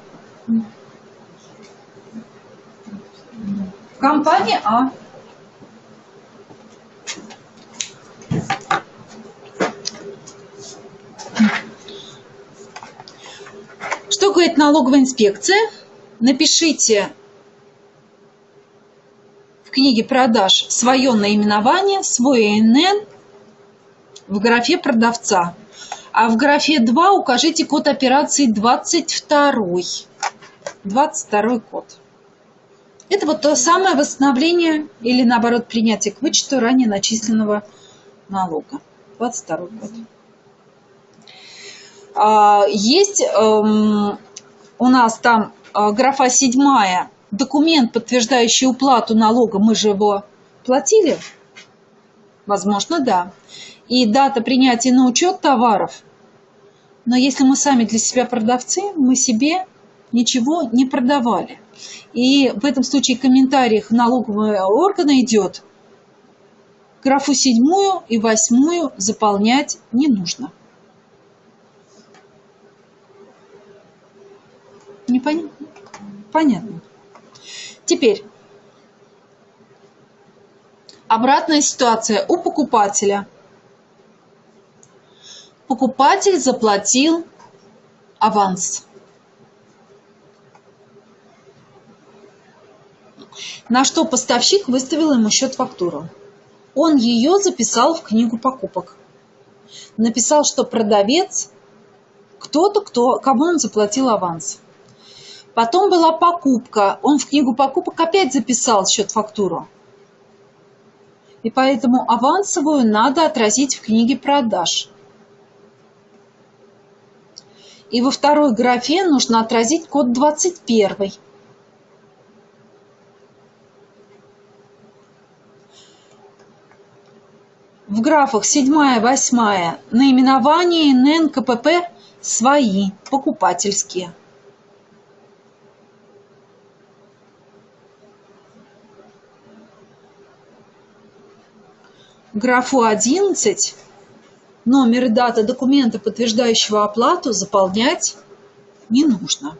Компания А. Что говорит налоговая инспекция? Напишите в книге продаж свое наименование, свой ИНН в графе продавца. А в графе 2 укажите код операции 22. 22 код. Это вот то самое восстановление или, наоборот, принятие к вычету ранее начисленного налога. 22 код. Есть у нас там графа 7. Документ, подтверждающий уплату налога, мы же его платили? Возможно, да. И дата принятия на учет товаров. Но если мы сами для себя продавцы, мы себе ничего не продавали. И в этом случае в комментариях налогового органа идет: графу 7 и 8 заполнять не нужно. Понятно. Теперь обратная ситуация у покупателя. Покупатель заплатил аванс. На что поставщик выставил ему счет-фактуру. Он ее записал в книгу покупок. Написал, что продавец кто-то, кому он заплатил аванс. Потом была покупка. Он в книгу покупок опять записал счет-фактуру. И поэтому авансовую надо отразить в книге продаж. И во второй графе нужно отразить код 21. В графах 7, 8 наименование, НН, КПП свои, покупательские. Графу 11 номер и дата документа, подтверждающего оплату, заполнять не нужно.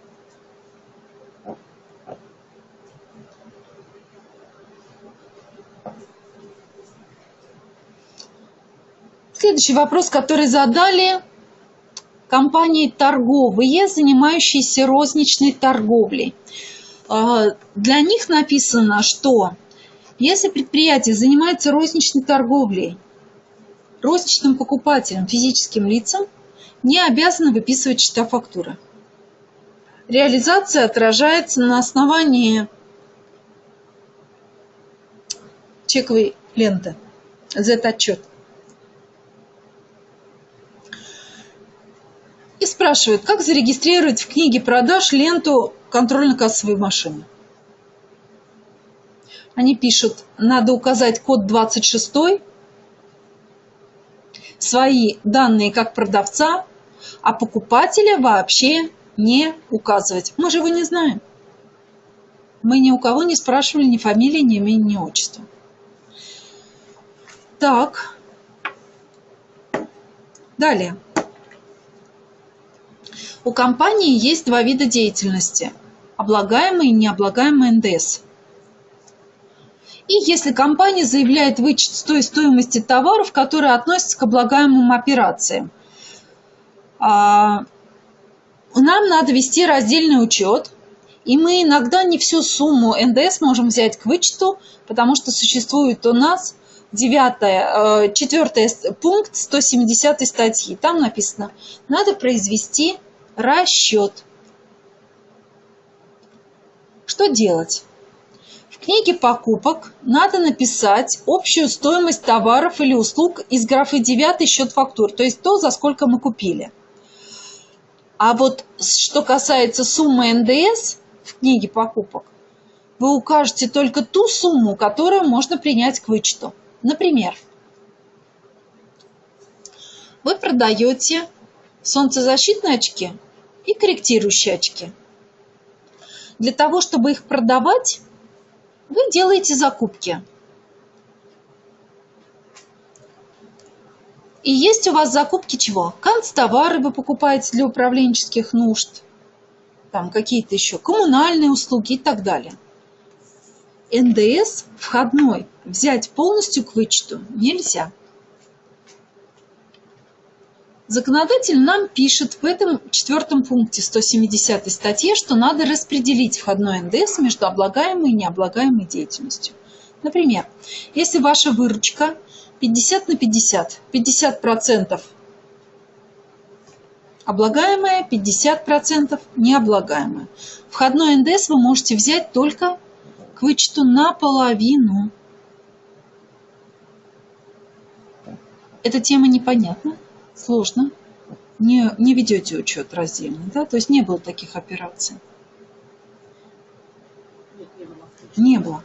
Следующий вопрос, который задали компании торговые, занимающиеся розничной торговлей. Для них написано, что если предприятие занимается розничной торговлей, розничным покупателем, физическим лицам, не обязаны выписывать счета-фактуры. Реализация отражается на основании чековой ленты, Z-отчет. И спрашивают, как зарегистрировать в книге продаж ленту контрольно-кассовой машины. Они пишут, надо указать код 26, свои данные как продавца, а покупателя вообще не указывать. Мы же его не знаем. Мы ни у кого не спрашивали ни фамилии, ни имени, ни отчества. Так. Далее. У компании есть два вида деятельности. Облагаемый и необлагаемый НДС. И если компания заявляет вычет с той стоимости товаров, которые относятся к облагаемым операциям, нам надо вести раздельный учет, и мы иногда не всю сумму НДС можем взять к вычету, потому что существует у нас 4 пункт 170 статьи. Там написано, надо произвести расчет. Что делать? В книге покупок надо написать общую стоимость товаров или услуг из графы 9 счет фактур, то есть то, за сколько мы купили. А вот что касается суммы НДС в книге покупок, вы укажете только ту сумму, которую можно принять к вычету. Например, вы продаете солнцезащитные очки и корректирующие очки. Для того, чтобы их продавать, вы делаете закупки. И есть у вас закупки чего? Канцтовары вы покупаете для управленческих нужд, там какие-то еще коммунальные услуги и так далее. НДС входной взять полностью к вычету нельзя. Законодатель нам пишет в этом 4 пункте 170 статье, что надо распределить входной НДС между облагаемой и необлагаемой деятельностью. Например, если ваша выручка 50 на 50, 50% облагаемая, 50% необлагаемая. Входной НДС вы можете взять только к вычету наполовину. Эта тема непонятна, сложно. Не ведете учет раздельно, да? То есть не было таких операций. Не было.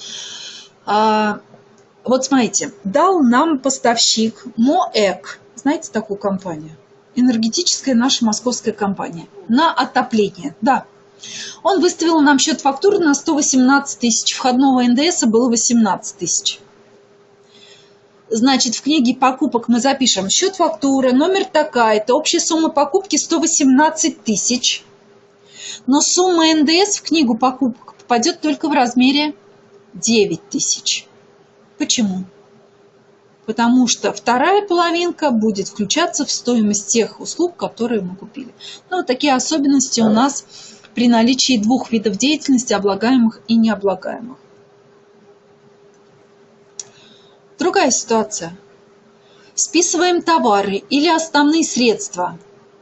Вот смотрите, дал нам поставщик МОЭК, знаете такую компанию? Энергетическая наша московская компания. На отопление, да. Он выставил нам счет-фактуры на 118 тысяч, входного НДС было 18 тысяч. Значит, в книге покупок мы запишем счет-фактура, номер такая-то, общая сумма покупки 118 тысяч. Но сумма НДС в книгу покупок попадет только в размере 9000. Почему? Потому что вторая половинка будет включаться в стоимость тех услуг, которые мы купили. Ну, вот такие особенности у нас при наличии двух видов деятельности, облагаемых и необлагаемых. Другая ситуация. Списываем товары или основные средства.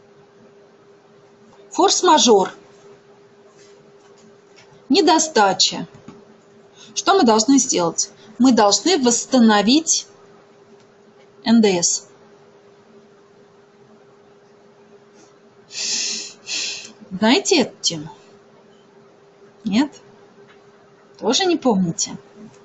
Форс-мажор. Недостача. Что мы должны сделать? Мы должны восстановить НДС. Знаете эту тему? Нет? Тоже не помните?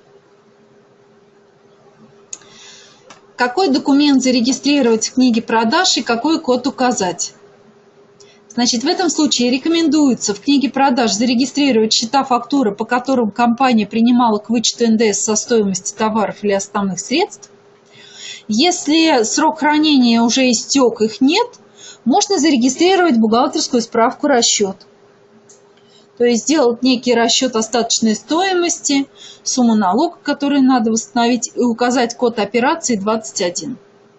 Какой документ зарегистрировать в книге продаж и какой код указать? Значит, в этом случае рекомендуется в книге продаж зарегистрировать счета фактуры, по которым компания принимала к вычету НДС со стоимости товаров или основных средств. Если срок хранения уже истек, их нет, можно зарегистрировать бухгалтерскую справку-расчет. То есть сделать некий расчет остаточной стоимости, сумму налога, которую надо восстановить, и указать код операции 21.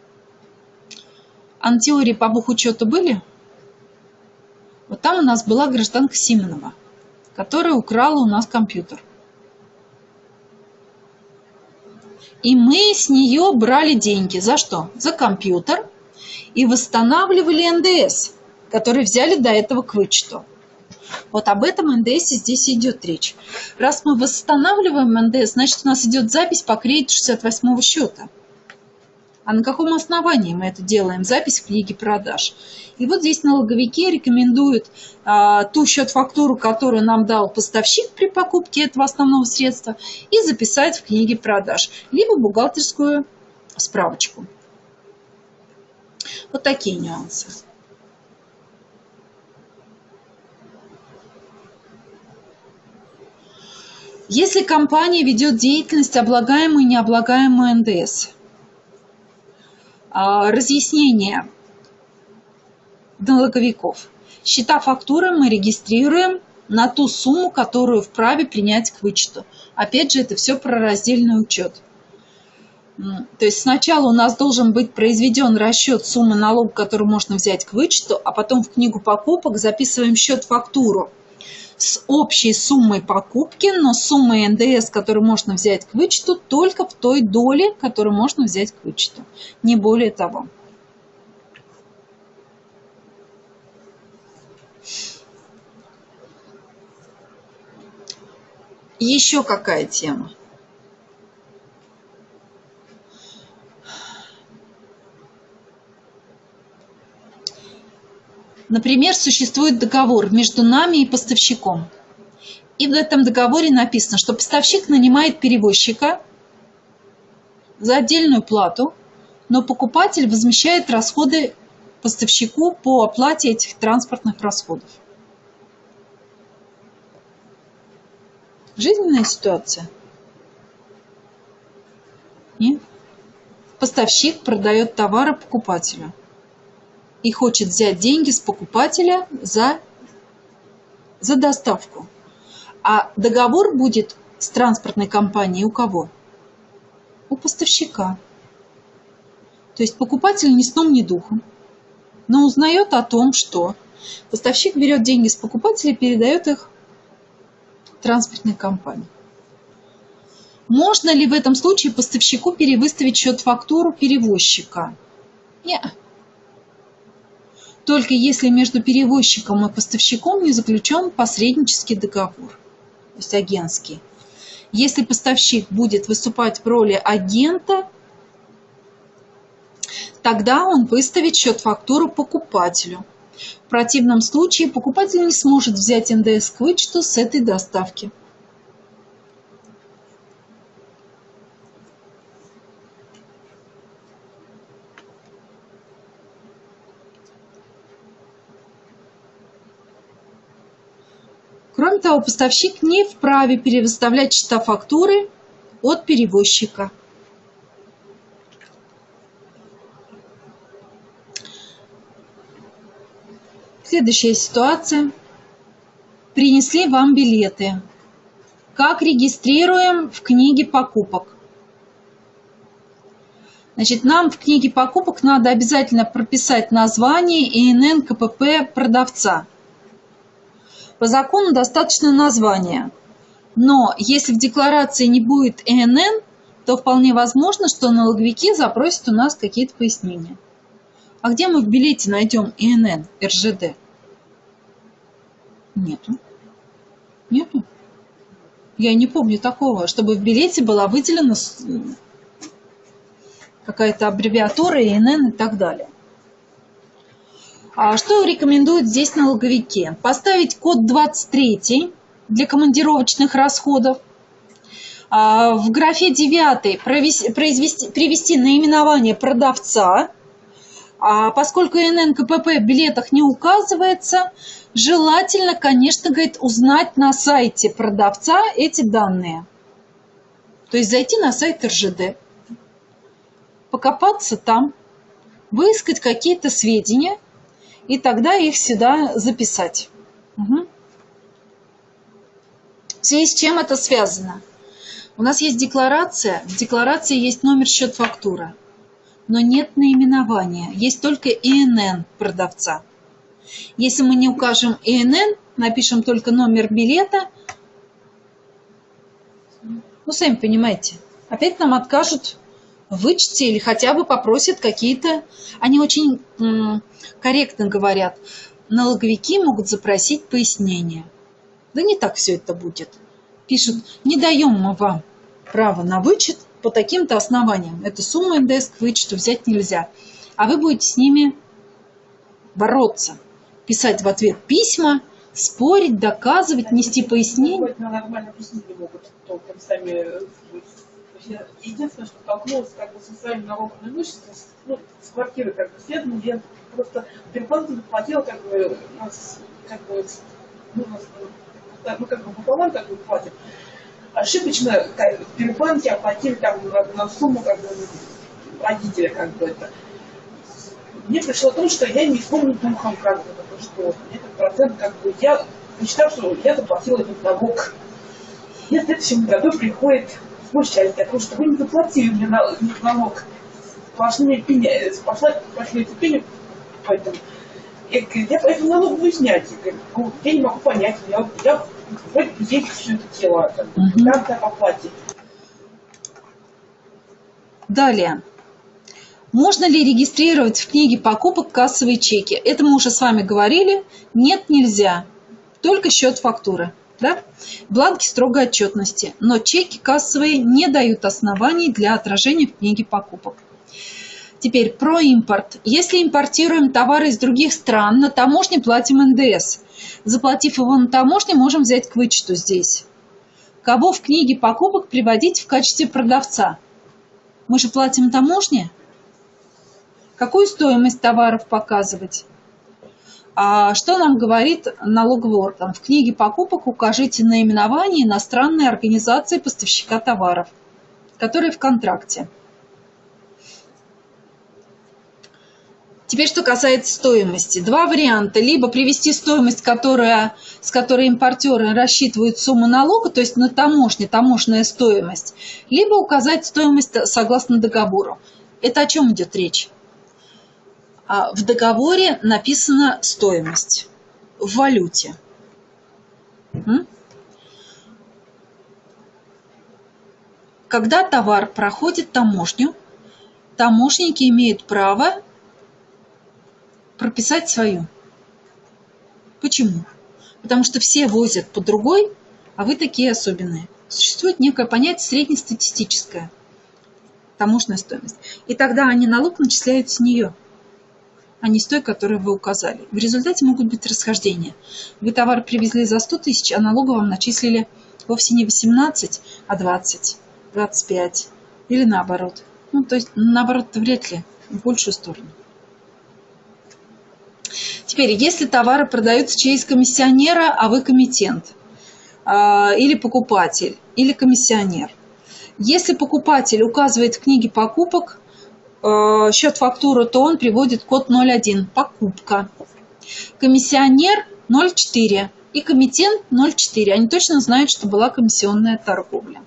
А на теории по бухучету были? Вот там у нас была гражданка Симонова, которая украла у нас компьютер. И мы с нее брали деньги. За что? За компьютер. И восстанавливали НДС, который взяли до этого к вычету. Вот об этом НДС здесь идет речь. Раз мы восстанавливаем НДС, значит, у нас идет запись по кредиту 68-го счета. А на каком основании мы это делаем? Запись в книге продаж. И вот здесь налоговики рекомендуют ту счет-фактуру, которую нам дал поставщик при покупке этого основного средства, и записать в книге продаж, либо бухгалтерскую справочку. Вот такие нюансы. Если компания ведет деятельность, облагаемую и необлагаемую НДС, разъяснение налоговиков. Счета фактуры мы регистрируем на ту сумму, которую вправе принять к вычету. Опять же, это все про раздельный учет. То есть сначала у нас должен быть произведен расчет суммы налога, которую можно взять к вычету, а потом в книгу покупок записываем счет-фактуру с общей суммой покупки, но суммой НДС, которую можно взять к вычету, только в той доле, которую можно взять к вычету. Не более того. Еще какая тема? Например, существует договор между нами и поставщиком. И в этом договоре написано, что поставщик нанимает перевозчика за отдельную плату, но покупатель возмещает расходы поставщику по оплате этих транспортных расходов. Жизненная ситуация? Нет? Поставщик продает товары покупателю и хочет взять деньги с покупателя за доставку. А договор будет с транспортной компанией у кого? У поставщика. То есть покупатель ни сном, ни духом, но узнает о том, что поставщик берет деньги с покупателя и передает их транспортной компании. Можно ли в этом случае поставщику перевыставить счет-фактуру перевозчика? Нет. Только если между перевозчиком и поставщиком не заключен посреднический договор, то есть агентский. Если поставщик будет выступать в роли агента, тогда он выставит счет-фактуру покупателю. В противном случае покупатель не сможет взять НДС к вычету с этой доставки. Кроме того, поставщик не вправе перевыставлять счета фактуры от перевозчика. Следующая ситуация. принесли вам билеты. Как регистрируем в книге покупок? Значит, нам в книге покупок надо обязательно прописать название ИНН КПП продавца. По закону достаточно названия. Но если в декларации не будет ИНН, то вполне возможно, что налоговики запросят у нас какие-то пояснения. А где мы в билете найдем ИНН, РЖД? Нету. Нету. Я не помню такого, чтобы в билете была выделена какая-то аббревиатура, ИНН и так далее. А что рекомендуют здесь налоговики? Поставить код 23 для командировочных расходов. В графе 9 привести наименование продавца. Поскольку ИНН КПП в билетах не указывается, желательно, конечно, говорит, узнать на сайте продавца эти данные. То есть зайти на сайт РЖД, покопаться там, выискать какие-то сведения и тогда их сюда записать. Угу. В связи с чем это связано? У нас есть декларация, в декларации есть номер счет-фактура, но нет наименования, есть только ИНН продавца. Если мы не укажем ИНН, напишем только номер билета, ну, сами понимаете, опять нам откажут в вычете или хотя бы попросят какие-то... Они очень корректно говорят, налоговики могут запросить пояснение. Да не так все это будет. Пишут, не даем мы вам право на вычет по таким-то основаниям. Эту сумму НДС к вычету взять нельзя. А вы будете с ними бороться, писать в ответ письма, спорить, доказывать, нести пояснения. Нормально объяснить не могут толком сами. Единственное, что столкнулась со своим налогом на имущество, с квартиры связано, я просто переплату заплатила пополам платим. Ошибочно переплаты оплатили на сумму родителя это. Мне пришло то, что я не вспомню духом что этот процент я посчитал, что я заплатила этот налог. Мне в следующем году приходит смущать, потому что вы не заплатили мне налог. Сплошные пени, поэтому я поэтому налоговую снять. Я не могу понять, я вроде бы есть все это тело, как-то оплатить. Далее. Можно ли регистрировать в книге покупок кассовые чеки? Это мы уже с вами говорили. Нет, нельзя. Только счет-фактуры. Да? Бланки строгой отчетности. Но чеки кассовые не дают оснований для отражения в книге покупок. Теперь про импорт. Если импортируем товары из других стран, на таможне платим НДС. Заплатив его на таможне, можем взять к вычету здесь. Кого в книге покупок приводить в качестве продавца? Мы же платим таможне. Какую стоимость товаров показывать? А что нам говорит налоговый орган? В книге покупок укажите наименование иностранной организации поставщика товаров, которые в контракте. Теперь, что касается стоимости. Два варианта. Либо привести стоимость, с которой импортеры рассчитывают сумму налога, то есть на таможне, таможенная стоимость, либо указать стоимость согласно договору. Это о чем идет речь? В договоре написана стоимость в валюте. Когда товар проходит таможню, таможенники имеют право прописать свою. Почему? Потому что все возят по другой, а вы такие особенные. Существует некое понятие среднестатистическое, таможенная стоимость. И тогда они налог начисляют с нее, а не с той, которую вы указали. В результате могут быть расхождения. Вы товар привезли за 100 тысяч, а налога вам начислили вовсе не 18, а 20, 25 или наоборот. То есть наоборот-то вряд ли, в большую сторону. Теперь, если товары продаются через комиссионера, а вы коммитент, или покупатель, или комиссионер. Если покупатель указывает в книге покупок счет-фактуру, то он приводит код 01 – покупка. Комиссионер 04 и комитент 0,4. Они точно знают, что была комиссионная торговля.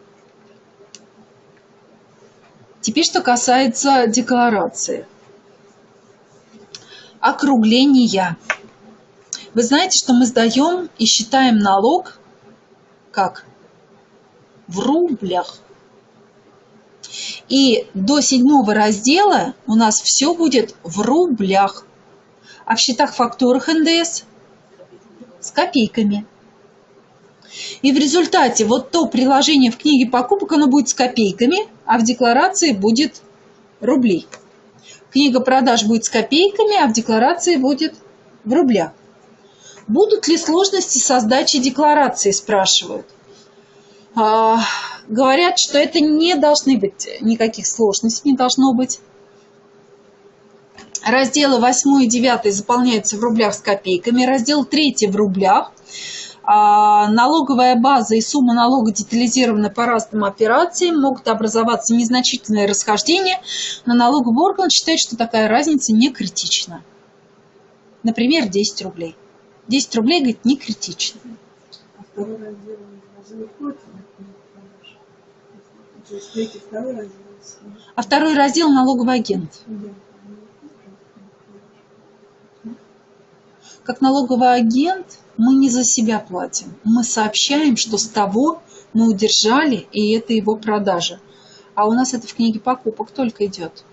Теперь, что касается декларации. Округления. Вы знаете, что мы сдаем и считаем налог как? В рублях. И до 7 раздела у нас все будет в рублях. А в счетах-фактурах НДС с копейками. И в результате вот то приложение в книге покупок, оно будет с копейками, а в декларации будет рублей. Книга продаж будет с копейками, а в декларации будет в рублях. Будут ли сложности со сдачей декларации, спрашивают. Говорят, что это не должны быть, никаких сложностей не должно быть. Разделы 8 и 9 заполняются в рублях с копейками, раздел 3 в рублях. Налоговая база и сумма налога детализированы по разным операциям, могут образоваться незначительные расхождения, но налоговый орган считает, что такая разница не критична. Например, 10 рублей. 10 рублей, говорит, не критично. А второй раздел разве входит? Третий, второй раздел. А второй раздел налоговый агент. Как налоговый агент мы не за себя платим. Мы сообщаем, что с того мы удержали, и это его продажа. А у нас это в книге покупок только идет.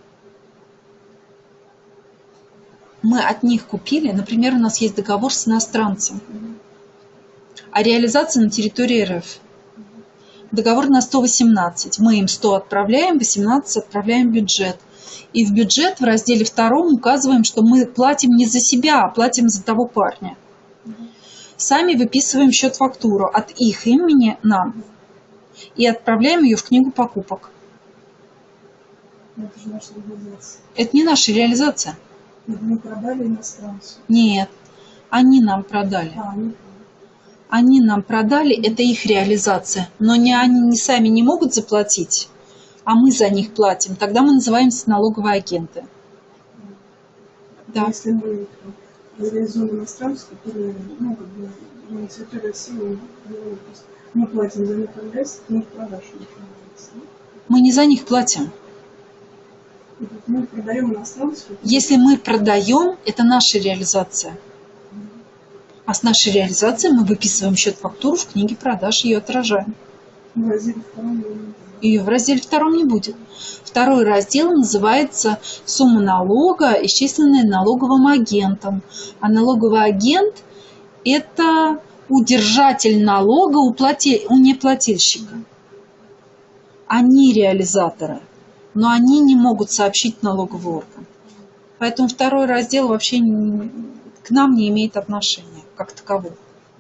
Мы от них купили, например, у нас есть договор с иностранцем о реализации на территории РФ. Договор на 118. Мы им 100 отправляем, 18 отправляем в бюджет. И в бюджет в разделе 2 указываем, что мы платим не за себя, а платим за того парня. Сами выписываем счет-фактуру от их имени нам и отправляем ее в книгу покупок. Это же наша реализация. Это не наша реализация. Мы продали иностранцу. Нет, они нам продали. Они. Они нам продали, это их реализация. Но они сами не могут заплатить, а мы за них платим. Тогда мы называемся налоговые агенты. Да. Если мы реализуем иностранцев, которые, на территории России, мы платим за них НДС, мы продаж. Мы не за них платим. Мы продаем иностранцев. Если мы продаем, это наша реализация. А с нашей реализацией мы выписываем счет-фактуру в книге продаж, ее отражаем. В разделе 2 не будет. Ее в разделе 2 не будет. Второй раздел называется «Сумма налога, исчисленная налоговым агентом». А налоговый агент – это удержатель налога у неплательщика. Они реализаторы, но они не могут сообщить налоговый орган. Поэтому второй раздел вообще к нам не имеет отношения как такового.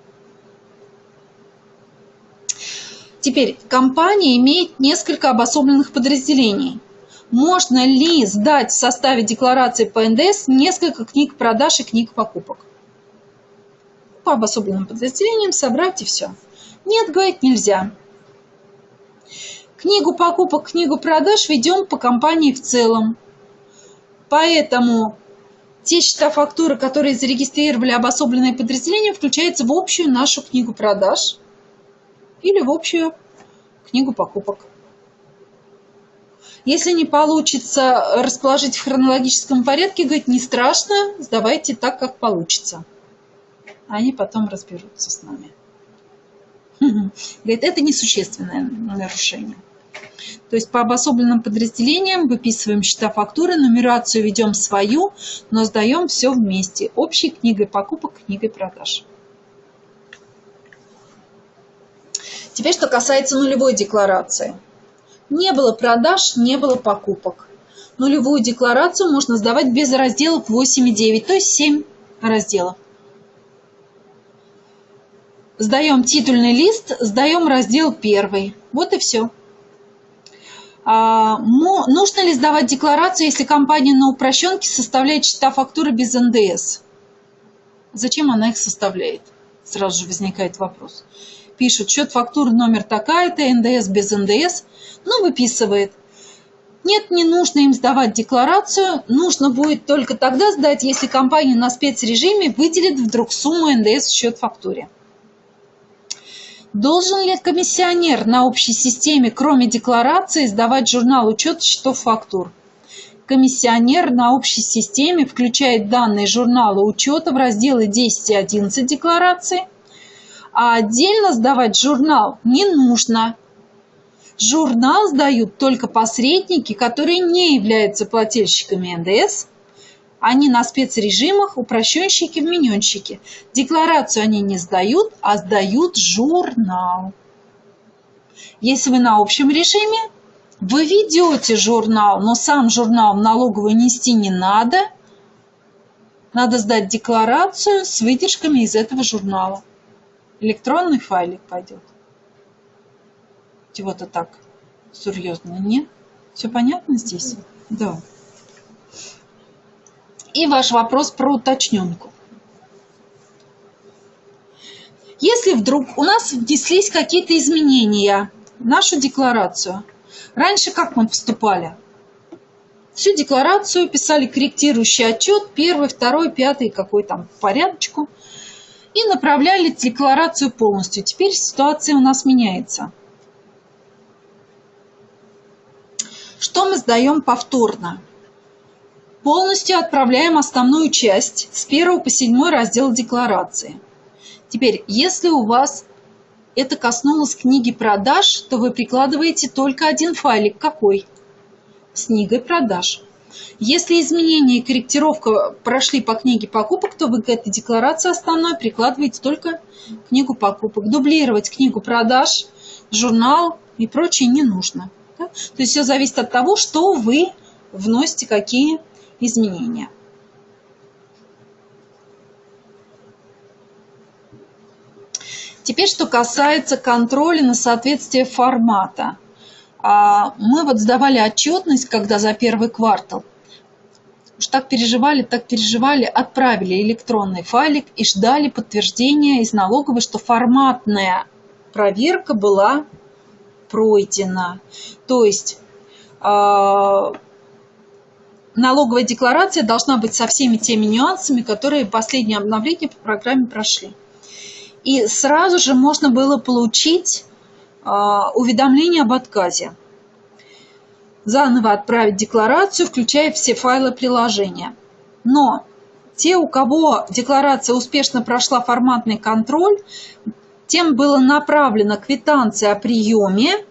Теперь, компания имеет несколько обособленных подразделений. Можно ли сдать в составе декларации по НДС несколько книг продаж и книг покупок? По обособленным подразделениям собрать и все. Нет, говорит, нельзя. Книгу покупок, книгу продаж ведем по компании в целом. Поэтому те счета фактуры, которые зарегистрировали обособленные подразделения, включаются в общую нашу книгу продаж или в общую книгу покупок. Если не получится расположить в хронологическом порядке, говорит, не страшно, сдавайте так, как получится. Они потом разберутся с нами. Говорит, это несущественное нарушение. То есть по обособленным подразделениям выписываем счета фактуры, нумерацию ведем свою, но сдаем все вместе. Общей книгой покупок, книгой продаж. Теперь, что касается нулевой декларации. Не было продаж, не было покупок. Нулевую декларацию можно сдавать без разделов 8 и 9, то есть 7 разделов. Сдаем титульный лист, сдаем раздел 1. Вот и все. Нужно ли сдавать декларацию, если компания на упрощенке составляет счета фактуры без НДС? Зачем она их составляет? Сразу же возникает вопрос. Пишут, счет фактуры номер такая-то, НДС без НДС. Ну, выписывает. Нет, не нужно им сдавать декларацию. Нужно будет только тогда сдать, если компания на спецрежиме выделит вдруг сумму НДС в счет фактуре. Должен ли комиссионер на общей системе, кроме декларации, сдавать журнал учета счетов фактур? Комиссионер на общей системе включает данные журнала учета в разделы 10 и 11 декларации, а отдельно сдавать журнал не нужно. Журнал сдают только посредники, которые не являются плательщиками НДС. Они на спецрежимах, упрощенщики, вмененщики. Декларацию они не сдают, а сдают журнал. Если вы на общем режиме, вы ведете журнал, но сам журнал в налоговую нести не надо. Надо сдать декларацию с выдержками из этого журнала. Электронный файлик пойдет. Чего-то так серьезно, нет? Все понятно здесь? Да. И ваш вопрос про уточненку. Если вдруг у нас внеслись какие-то изменения в нашу декларацию, раньше как мы поступали? Всю декларацию писали корректирующий отчет, 1, 2, 5, какой там порядочку, и направляли декларацию полностью. Теперь ситуация у нас меняется. Что мы сдаем повторно? Полностью отправляем основную часть с 1 по 7 раздел декларации. Теперь, если у вас это коснулось книги продаж, то вы прикладываете только один файлик. Какой? С книгой продаж. Если изменения и корректировка прошли по книге покупок, то вы к этой декларации основной прикладываете только книгу покупок. Дублировать книгу продаж, журнал и прочее не нужно. Да? То есть все зависит от того, что вы вносите, какие изменения. Теперь, что касается контроля на соответствие формата. Мы вот сдавали отчетность, когда за первый квартал. Уж так переживали, отправили электронный файлик и ждали подтверждения из налоговой, что форматная проверка была пройдена. То есть налоговая декларация должна быть со всеми теми нюансами, которые последние обновления по программе прошли. И сразу же можно было получить уведомление об отказе. Заново отправить декларацию, включая все файлы приложения. Но те, у кого декларация успешно прошла форматный контроль, тем была направлена квитанция о приеме,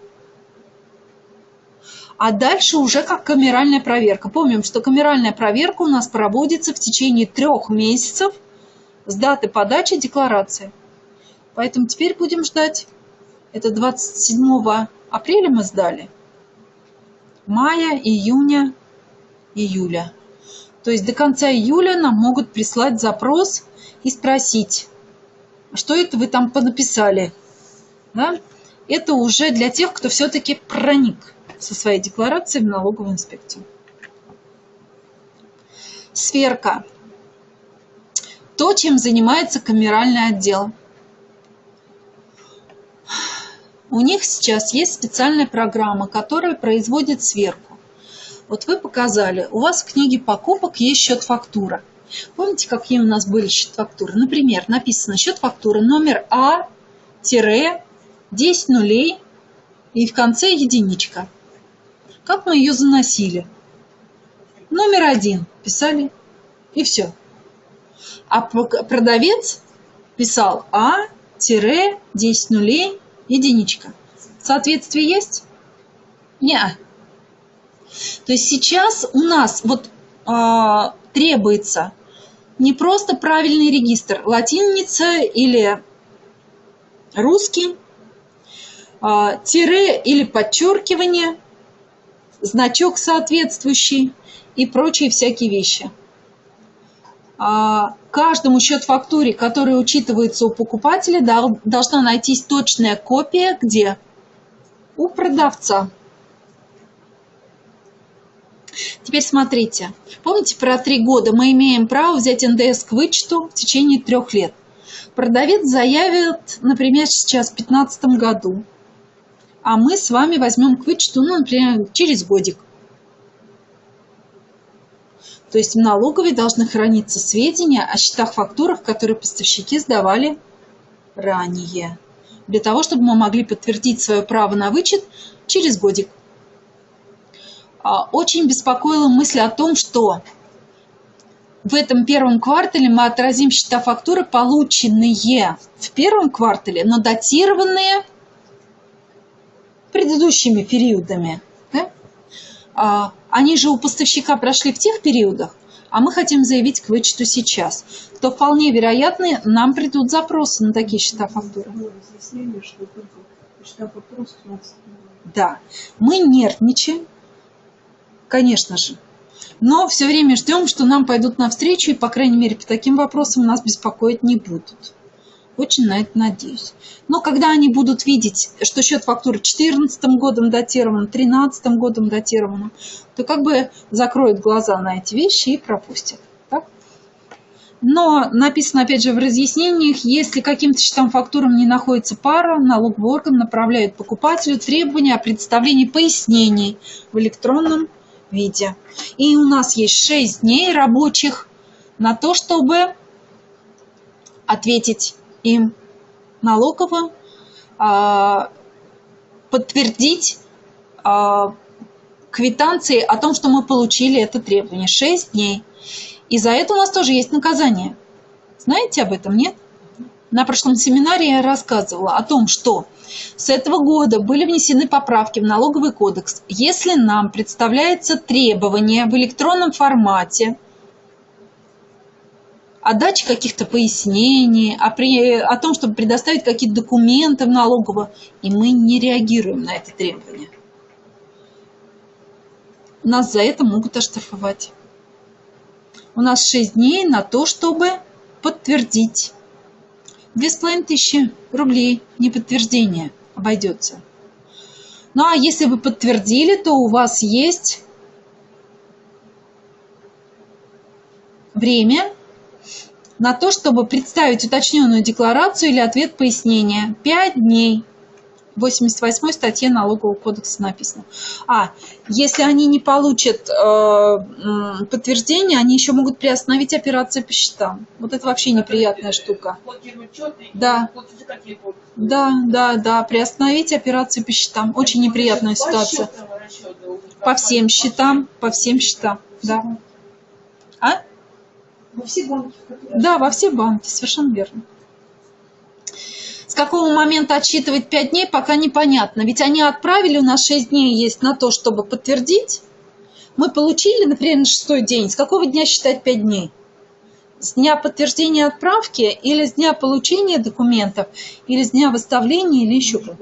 а дальше уже как камеральная проверка. Помним, что камеральная проверка у нас проводится в течение 3 месяцев с даты подачи декларации. Поэтому теперь будем ждать. Это 27 апреля мы сдали. Мая, июня, июля. То есть до конца июля нам могут прислать запрос и спросить, что это вы там понаписали. Да? Это уже для тех, кто все-таки проник со своей декларацией в налоговую инспекцию. Сверка. То, чем занимается камеральный отдел. У них сейчас есть специальная программа, которая производит сверку. Вот вы показали, у вас в книге покупок есть счет-фактура. Помните, какие у нас были счет-фактуры? Например, написано счет-фактуры номер А-10 нулей и в конце единичка. Как мы ее заносили? Номер 1 писали и все. А продавец писал А-10 нулей единичка. Соответствие есть? Нет. То есть сейчас у нас вот требуется не просто правильный регистр, латиница или русский, тире или подчеркивание, значок соответствующий и прочие всякие вещи. Каждому счет-фактуре, который учитывается у покупателя, должна найтись точная копия, где? У продавца. Теперь смотрите. Помните про 3 года мы имеем право взять НДС к вычету в течение 3 лет. Продавец заявит, например, сейчас в 2015 году, а мы с вами возьмем к вычету, например, через годик. То есть в налоговой должны храниться сведения о счетах-фактурах, которые поставщики сдавали ранее. для того, чтобы мы могли подтвердить свое право на вычет через годик. Очень беспокоила мысль о том, что в этом первом квартале мы отразим счета фактуры, полученные в первом квартале, но датированные предыдущими периодами. Да? Они же у поставщика прошли в тех периодах, а мы хотим заявить к вычету сейчас, то вполне вероятно нам придут запросы на такие счета фактуры. Да, мы нервничаем, конечно же, но все время ждем, что нам пойдут навстречу, и, по крайней мере, по таким вопросам нас беспокоить не будут. Очень на это надеюсь. Но когда они будут видеть, что счет фактуры 2014 годом датирован, 2013 годом датирован, то как бы закроют глаза на эти вещи и пропустят. Так? Но написано, опять же, в разъяснениях, если каким-то счетам фактурам не находится пара, налоговый орган направляет покупателю требования о представлении пояснений в электронном виде. И у нас есть 6 дней рабочих на то, чтобы ответить им налогово, подтвердить квитанции о том, что мы получили это требование. 6 дней. И за это у нас тоже есть наказание. Знаете об этом, нет? На прошлом семинаре я рассказывала о том, что с этого года были внесены поправки в налоговый кодекс. Если нам представляется требование в электронном формате о даче каких-то пояснений, о том, чтобы предоставить какие-то документы в налоговую, и мы не реагируем на это требование, нас за это могут оштрафовать. У нас 6 дней на то, чтобы подтвердить. 2500 рублей неподтверждение обойдется. Ну а если вы подтвердили, то у вас есть время на то, чтобы представить уточненную декларацию или ответ пояснения. 5 дней. В 88 статье Налогового кодекса написано. Если они не получат подтверждение, они еще могут приостановить операцию по счетам. Вот это вообще неприятная штука. Да. Да, приостановить операцию по счетам. Очень неприятная ситуация. По всем счетам, да. Во все банки? Да, во все банки, совершенно верно. С какого момента отсчитывать 5 дней, пока непонятно. Ведь они отправили, у нас 6 дней есть на то, чтобы подтвердить. Мы получили, например, на 6-й день. С какого дня считать 5 дней? С дня подтверждения отправки или с дня получения документов, или с дня выставления, или еще что-то?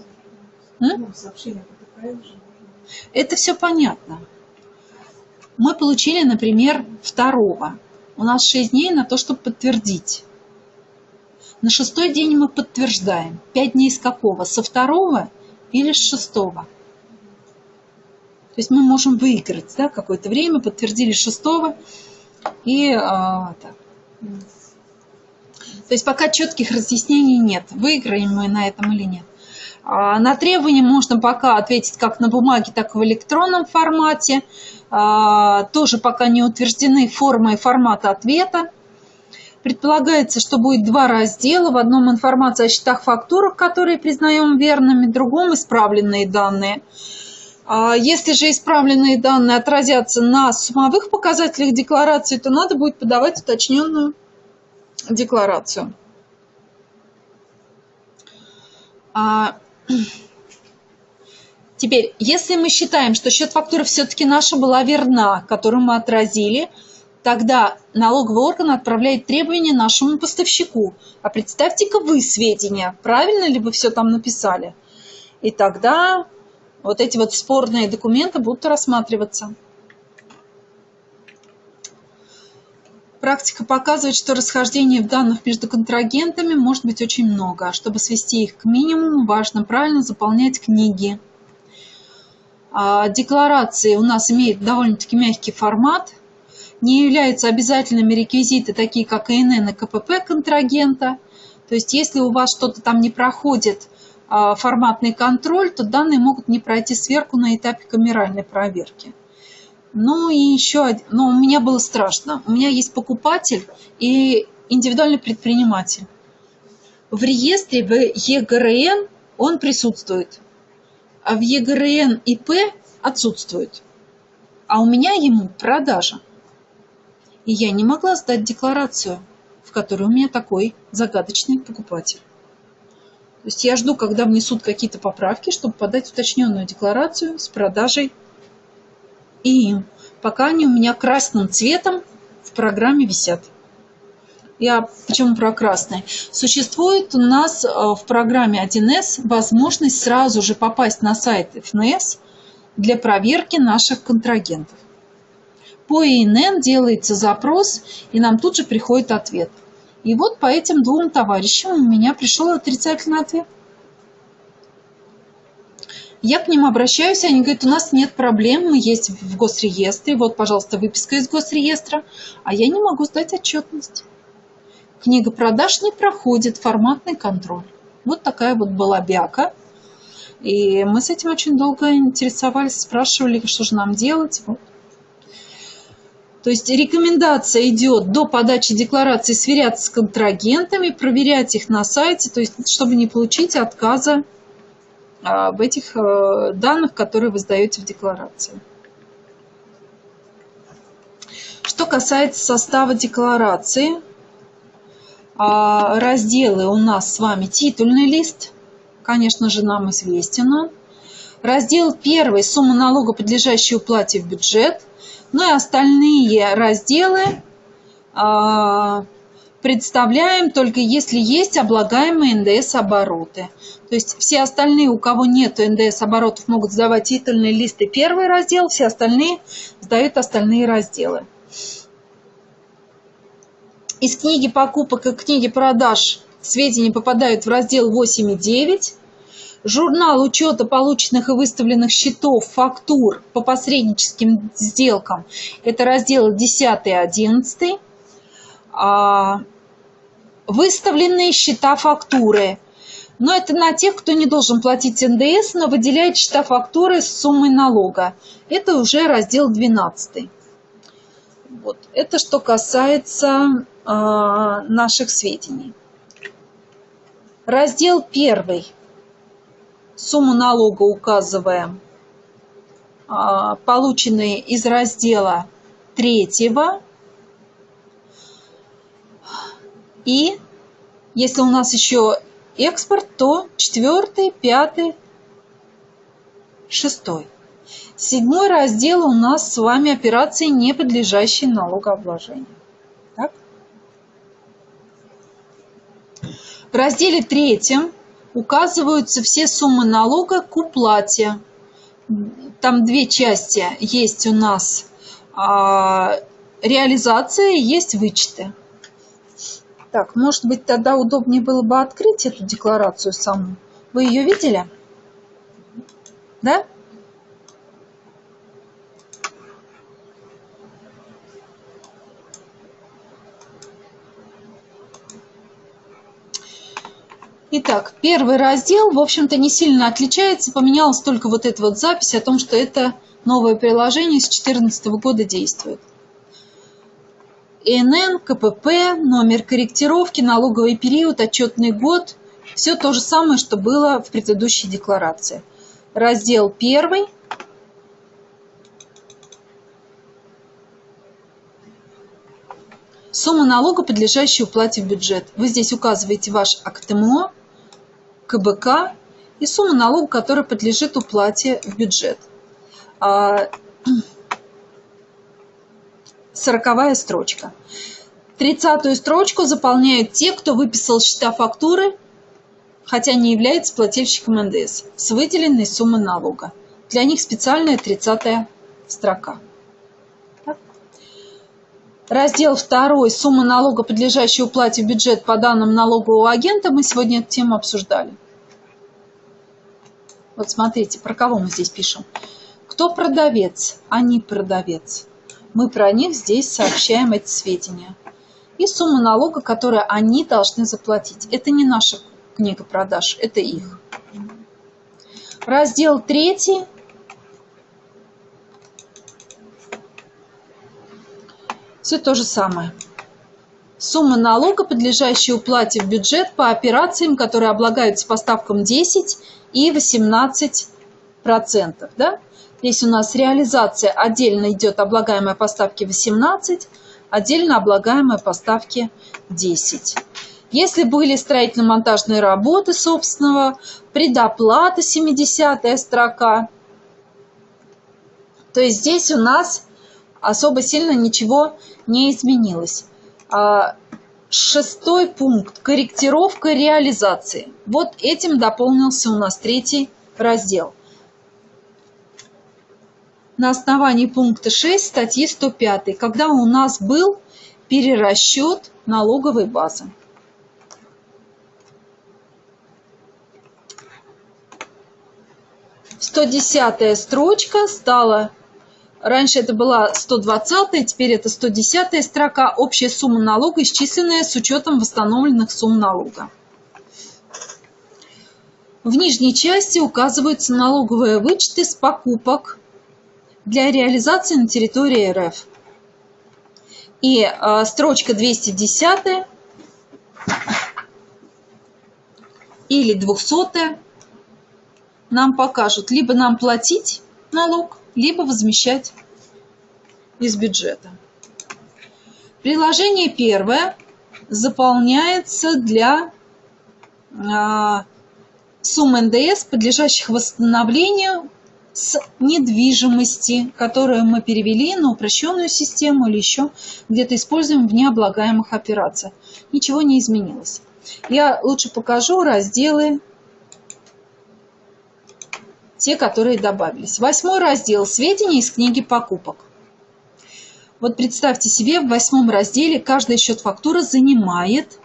Это все понятно. Мы получили, например, 2-го. У нас 6 дней на то, чтобы подтвердить. На 6-й день мы подтверждаем. 5 дней с какого? Со 2-го или с 6-го? То есть мы можем выиграть, да, какое-то время, подтвердили 6-го. То есть пока четких разъяснений нет, выиграем мы на этом или нет. На требования можно пока ответить как на бумаге, так и в электронном формате. Тоже пока не утверждены форма и формат ответа. Предполагается, что будет 2 раздела. В одном информация о счетах фактурах, которые признаем верными, в другом исправленные данные. Если же исправленные данные отразятся на суммовых показателях декларации, то надо будет подавать уточненную декларацию. Теперь, если мы считаем, что счет фактуры все-таки наша была верна, которую мы отразили, тогда налоговый орган отправляет требования нашему поставщику. А представьте-ка вы сведения, правильно ли вы все там написали? И тогда вот эти вот спорные документы будут рассматриваться. Практика показывает, что расхождений в данных между контрагентами может быть очень много. Чтобы свести их к минимуму, важно правильно заполнять книги. Декларации у нас имеют довольно-таки мягкий формат. Не являются обязательными реквизиты, такие как ИНН и КПП контрагента. То есть, если у вас что-то там не проходит форматный контроль, то данные могут не пройти сверху на этапе камеральной проверки. Ну и еще, но у меня было страшно. У меня есть покупатель и индивидуальный предприниматель. в реестре в ЕГРН он присутствует, а в ЕГРН ИП отсутствует. А у меня ему продажа. И я не могла сдать декларацию, в которой у меня такой загадочный покупатель. То есть я жду, когда внесут какие-то поправки, чтобы подать уточненную декларацию с продажей и им. Пока они у меня красным цветом в программе висят. Я почему про красный? Существует у нас в программе 1С возможность сразу же попасть на сайт ФНС для проверки наших контрагентов. По ИНН делается запрос, и нам тут же приходит ответ. И вот по этим двум товарищам у меня пришел отрицательный ответ. Я к ним обращаюсь, они говорят, у нас нет проблем, мы есть в госреестре, вот, пожалуйста, выписка из госреестра, а я не могу сдать отчетность. Книга продаж не проходит форматный контроль. Вот такая вот была бяка. И мы с этим очень долго интересовались, спрашивали, что же нам делать. Вот. То есть рекомендация идет до подачи декларации сверяться с контрагентами, проверять их на сайте, то есть чтобы не получить отказа в этих данных, которые вы сдаете в декларации. Что касается состава декларации, разделы у нас с вами титульный лист, конечно же, нам известен он. Раздел 1 – сумма налога, подлежащая уплате в бюджет. Ну и остальные разделы представляем только если есть облагаемые НДС обороты. То есть все остальные, у кого нет НДС оборотов, могут сдавать титульные листы первый раздел, все остальные сдают остальные разделы. Из книги покупок и книги продаж сведения попадают в раздел 8 и 9. Журнал учета полученных и выставленных счетов, фактур по посредническим сделкам – это разделы 10 и 11. Выставленные счета фактуры. Но это на тех, кто не должен платить НДС, но выделяет счета фактуры с суммой налога. Это уже раздел 12. Вот. Это что касается наших сведений. Раздел 1. Сумму налога указываем, полученные из раздела 3. И если у нас еще экспорт, то 4, 5, 6. 7 раздел у нас с вами операции, не подлежащие налогообложению. Так? В разделе 3 указываются все суммы налога к уплате. Там две части. Есть у нас реализация и есть вычеты. Так, может быть, тогда удобнее было бы открыть эту декларацию саму. Вы ее видели? Да? Итак, первый раздел, в общем-то, не сильно отличается. Поменялась только вот эта вот запись о том, что это новое приложение с 2014 года действует. ИНН, КПП, номер корректировки, налоговый период, отчетный год. Все то же самое, что было в предыдущей декларации. Раздел 1. Сумма налога, подлежащая уплате в бюджет. Вы здесь указываете ваш АКТМО, КБК и сумму налога, которая подлежит уплате в бюджет. 40-я строчка. 30-ю строчку заполняют те, кто выписал счета фактуры, хотя не является плательщиком НДС, с выделенной суммой налога. Для них специальная 30-я строка. Так. Раздел 2. Сумма налога, подлежащая уплате в бюджет по данным налогового агента. Мы сегодня эту тему обсуждали. Вот смотрите, про кого мы здесь пишем. Кто продавец, а не продавец. Мы про них здесь сообщаем эти сведения. И сумма налога, которую они должны заплатить. Это не наша книга продаж, это их. Раздел 3. Все то же самое. Сумма налога, подлежащая уплате в бюджет по операциям, которые облагаются по ставкам 10 и 18%. Да? Здесь у нас реализация отдельно идет облагаемая по ставке 18, отдельно облагаемая по ставке 10. Если были строительно-монтажные работы собственного, предоплата 70-я строка, то есть здесь у нас особо сильно ничего не изменилось. 6-й пункт – корректировка реализации. Вот этим дополнился у нас 3-й раздел. На основании пункта 6 статьи 105, когда у нас был перерасчет налоговой базы. В 110-я строчка стала, раньше это была 120-я, теперь это 110-я строка, общая сумма налога, исчисленная с учетом восстановленных сумм налога. В нижней части указываются налоговые вычеты с покупок для реализации на территории РФ. И строчка 210 или 200 нам покажут, либо нам платить налог, либо возмещать из бюджета. Приложение 1 заполняется для сумм НДС, подлежащих восстановлению с недвижимости, которую мы перевели на упрощенную систему или еще где-то используем в необлагаемых операциях. Ничего не изменилось. Я лучше покажу разделы, те, которые добавились. 8-й раздел «Сведения из книги покупок». Вот представьте себе, в 8-м разделе каждая счет-фактура занимает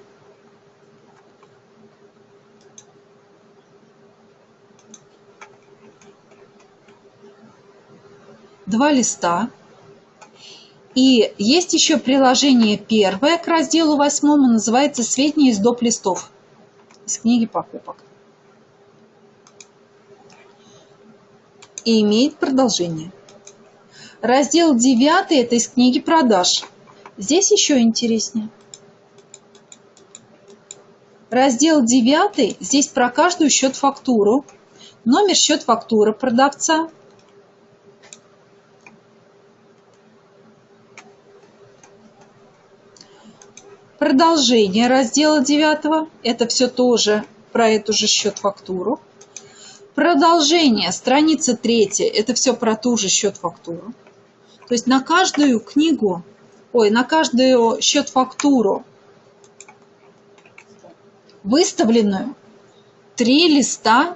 два листа. И есть еще приложение 1 к разделу 8, называется «Сведения из доп. Листов» из книги покупок. И имеет продолжение. Раздел 9 – это из книги продаж. Здесь еще интереснее. Раздел 9 – здесь про каждую счет-фактуру. Номер счет-фактуры продавца. Продолжение раздела 9 – это все тоже про эту же счет-фактуру. Продолжение, страница 3 – это все про ту же счет-фактуру. То есть на каждую книгу, на каждую счет-фактуру, выставленную 3 листа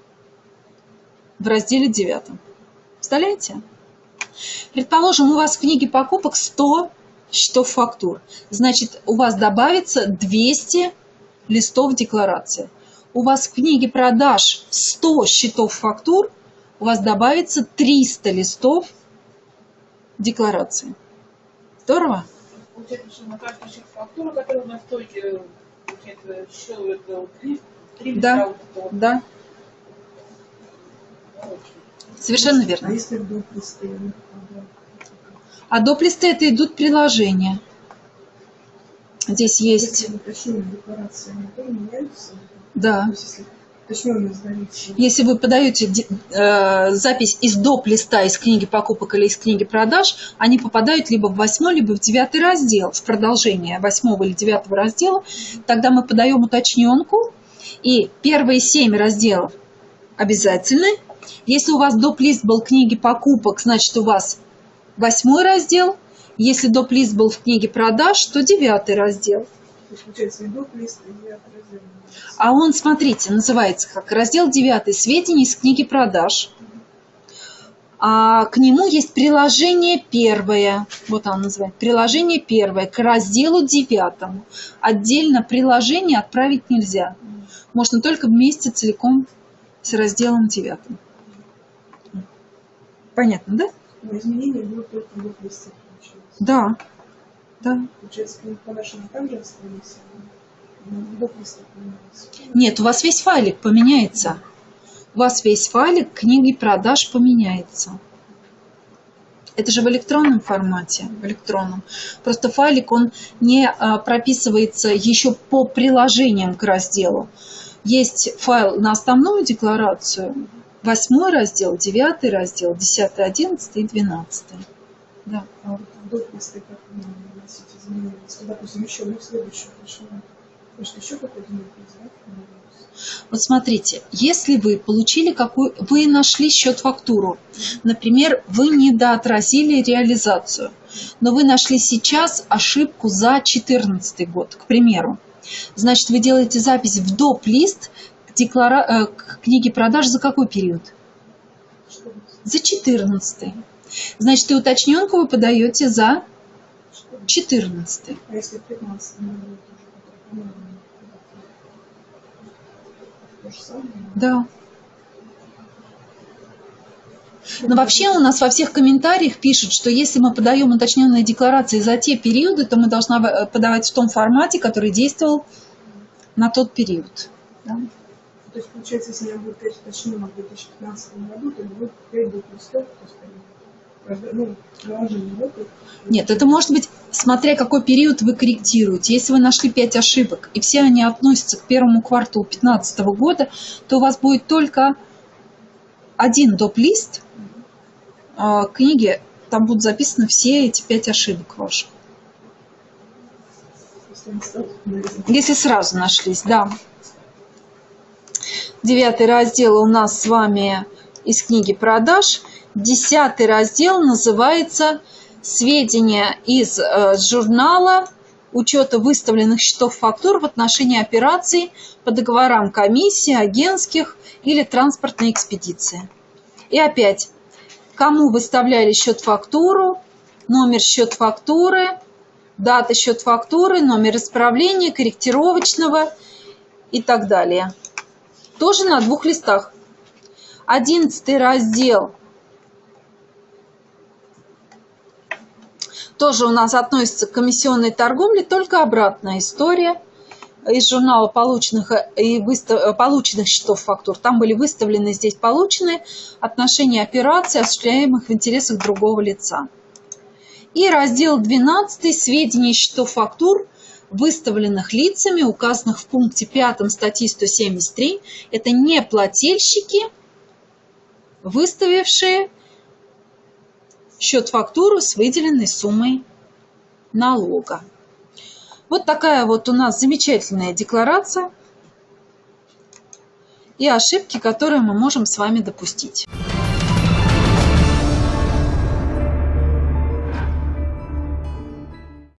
в разделе 9. Представляете? Предположим, у вас в книге покупок 100 счетов фактур. Значит, у вас добавится 200 листов декларации. У вас в книге продаж 100 счетов фактур, у вас добавится 300 листов декларации. Здорово? Получается, что на каждую счет-фактуру, которая у нас стоит, получается, еще 3 да, да. Совершенно верно. А если доп. Листы? А доп. Листы это идут приложения. Здесь есть... Декларации, они тоже меняются? Да. Если вы подаете запись из доп. Листа из книги покупок или из книги продаж, они попадают либо в 8, либо в 9 раздел, в продолжение 8 или 9 раздела. Тогда мы подаем уточненку, и первые 7 разделов обязательны. Если у вас доп. Лист был в книге покупок, значит у вас 8 раздел. Если доп. Лист был в книге продаж, то 9 раздел. То есть, получается, и доп. Лист, и 9 раздел. А он, смотрите, называется как раздел 9 «Сведения из книги продаж». А к нему есть приложение 1. Вот оно называется. Приложение 1 к разделу 9. Отдельно приложение отправить нельзя. Можно только вместе целиком с разделом 9. Понятно, да? Но изменения будут только в доп. Листе. Да. Да. Получается, книги продаж они там же остались? Нет, у вас весь файлик поменяется. У вас весь файлик книги продаж поменяется. Это же в электронном формате, в электронном. Просто файлик, он не прописывается еще по приложениям к разделу. Есть файл на основную декларацию, 8 раздел, 9 раздел, 10, 11 и 12. Да. А вот в доп-листы как вносить изменения? Допустим, еще мы в следующую пришло. Может, еще какой-то доп-лист, да? Вот смотрите, если вы получили вы нашли счет-фактуру, например, вы недоотразили реализацию, но вы нашли сейчас ошибку за 2014 год, к примеру, значит, вы делаете запись в доп-лист к книге продаж за какой период? За 2014. Значит, и уточненку вы подаете за 2014. А если 15 не будет уже, то же самое? Да. Но вообще у нас во всех комментариях пишут, что если мы подаем уточненные декларации за те периоды, то мы должны подавать в том формате, который действовал на тот период. Да? То есть, получается, если я буду 5 уточненных в 2015 году, то будет 5 доп-листов, Нет, это может быть, смотря какой период вы корректируете. Если вы нашли 5 ошибок, и все они относятся к первому кварталу 2015 года, то у вас будет только один доп-лист книги, там будут записаны все эти 5 ошибок ваших. Если сразу нашлись, да. 9 раздел у нас с вами из книги продаж. 10 раздел называется «Сведения из журнала учета выставленных счетов фактур в отношении операций по договорам комиссии, агентских или транспортной экспедиции». И опять, кому выставляли счет-фактуру, номер счет-фактуры, дата счет-фактуры, номер исправления, корректировочного и так далее. Тоже на 2 листах. 11 раздел тоже у нас относится к комиссионной торговле, только обратная история. Из журнала полученных счетов фактур. Там были выставлены, здесь получены отношения операций, осуществляемых в интересах другого лица. И раздел 12 «Сведения счетов фактур, выставленных лицами, указанных в пункте 5 статьи 173». Это не плательщики, выставившие счет-фактуру с выделенной суммой налога. Вот такая вот у нас замечательная декларация и ошибки, которые мы можем с вами допустить.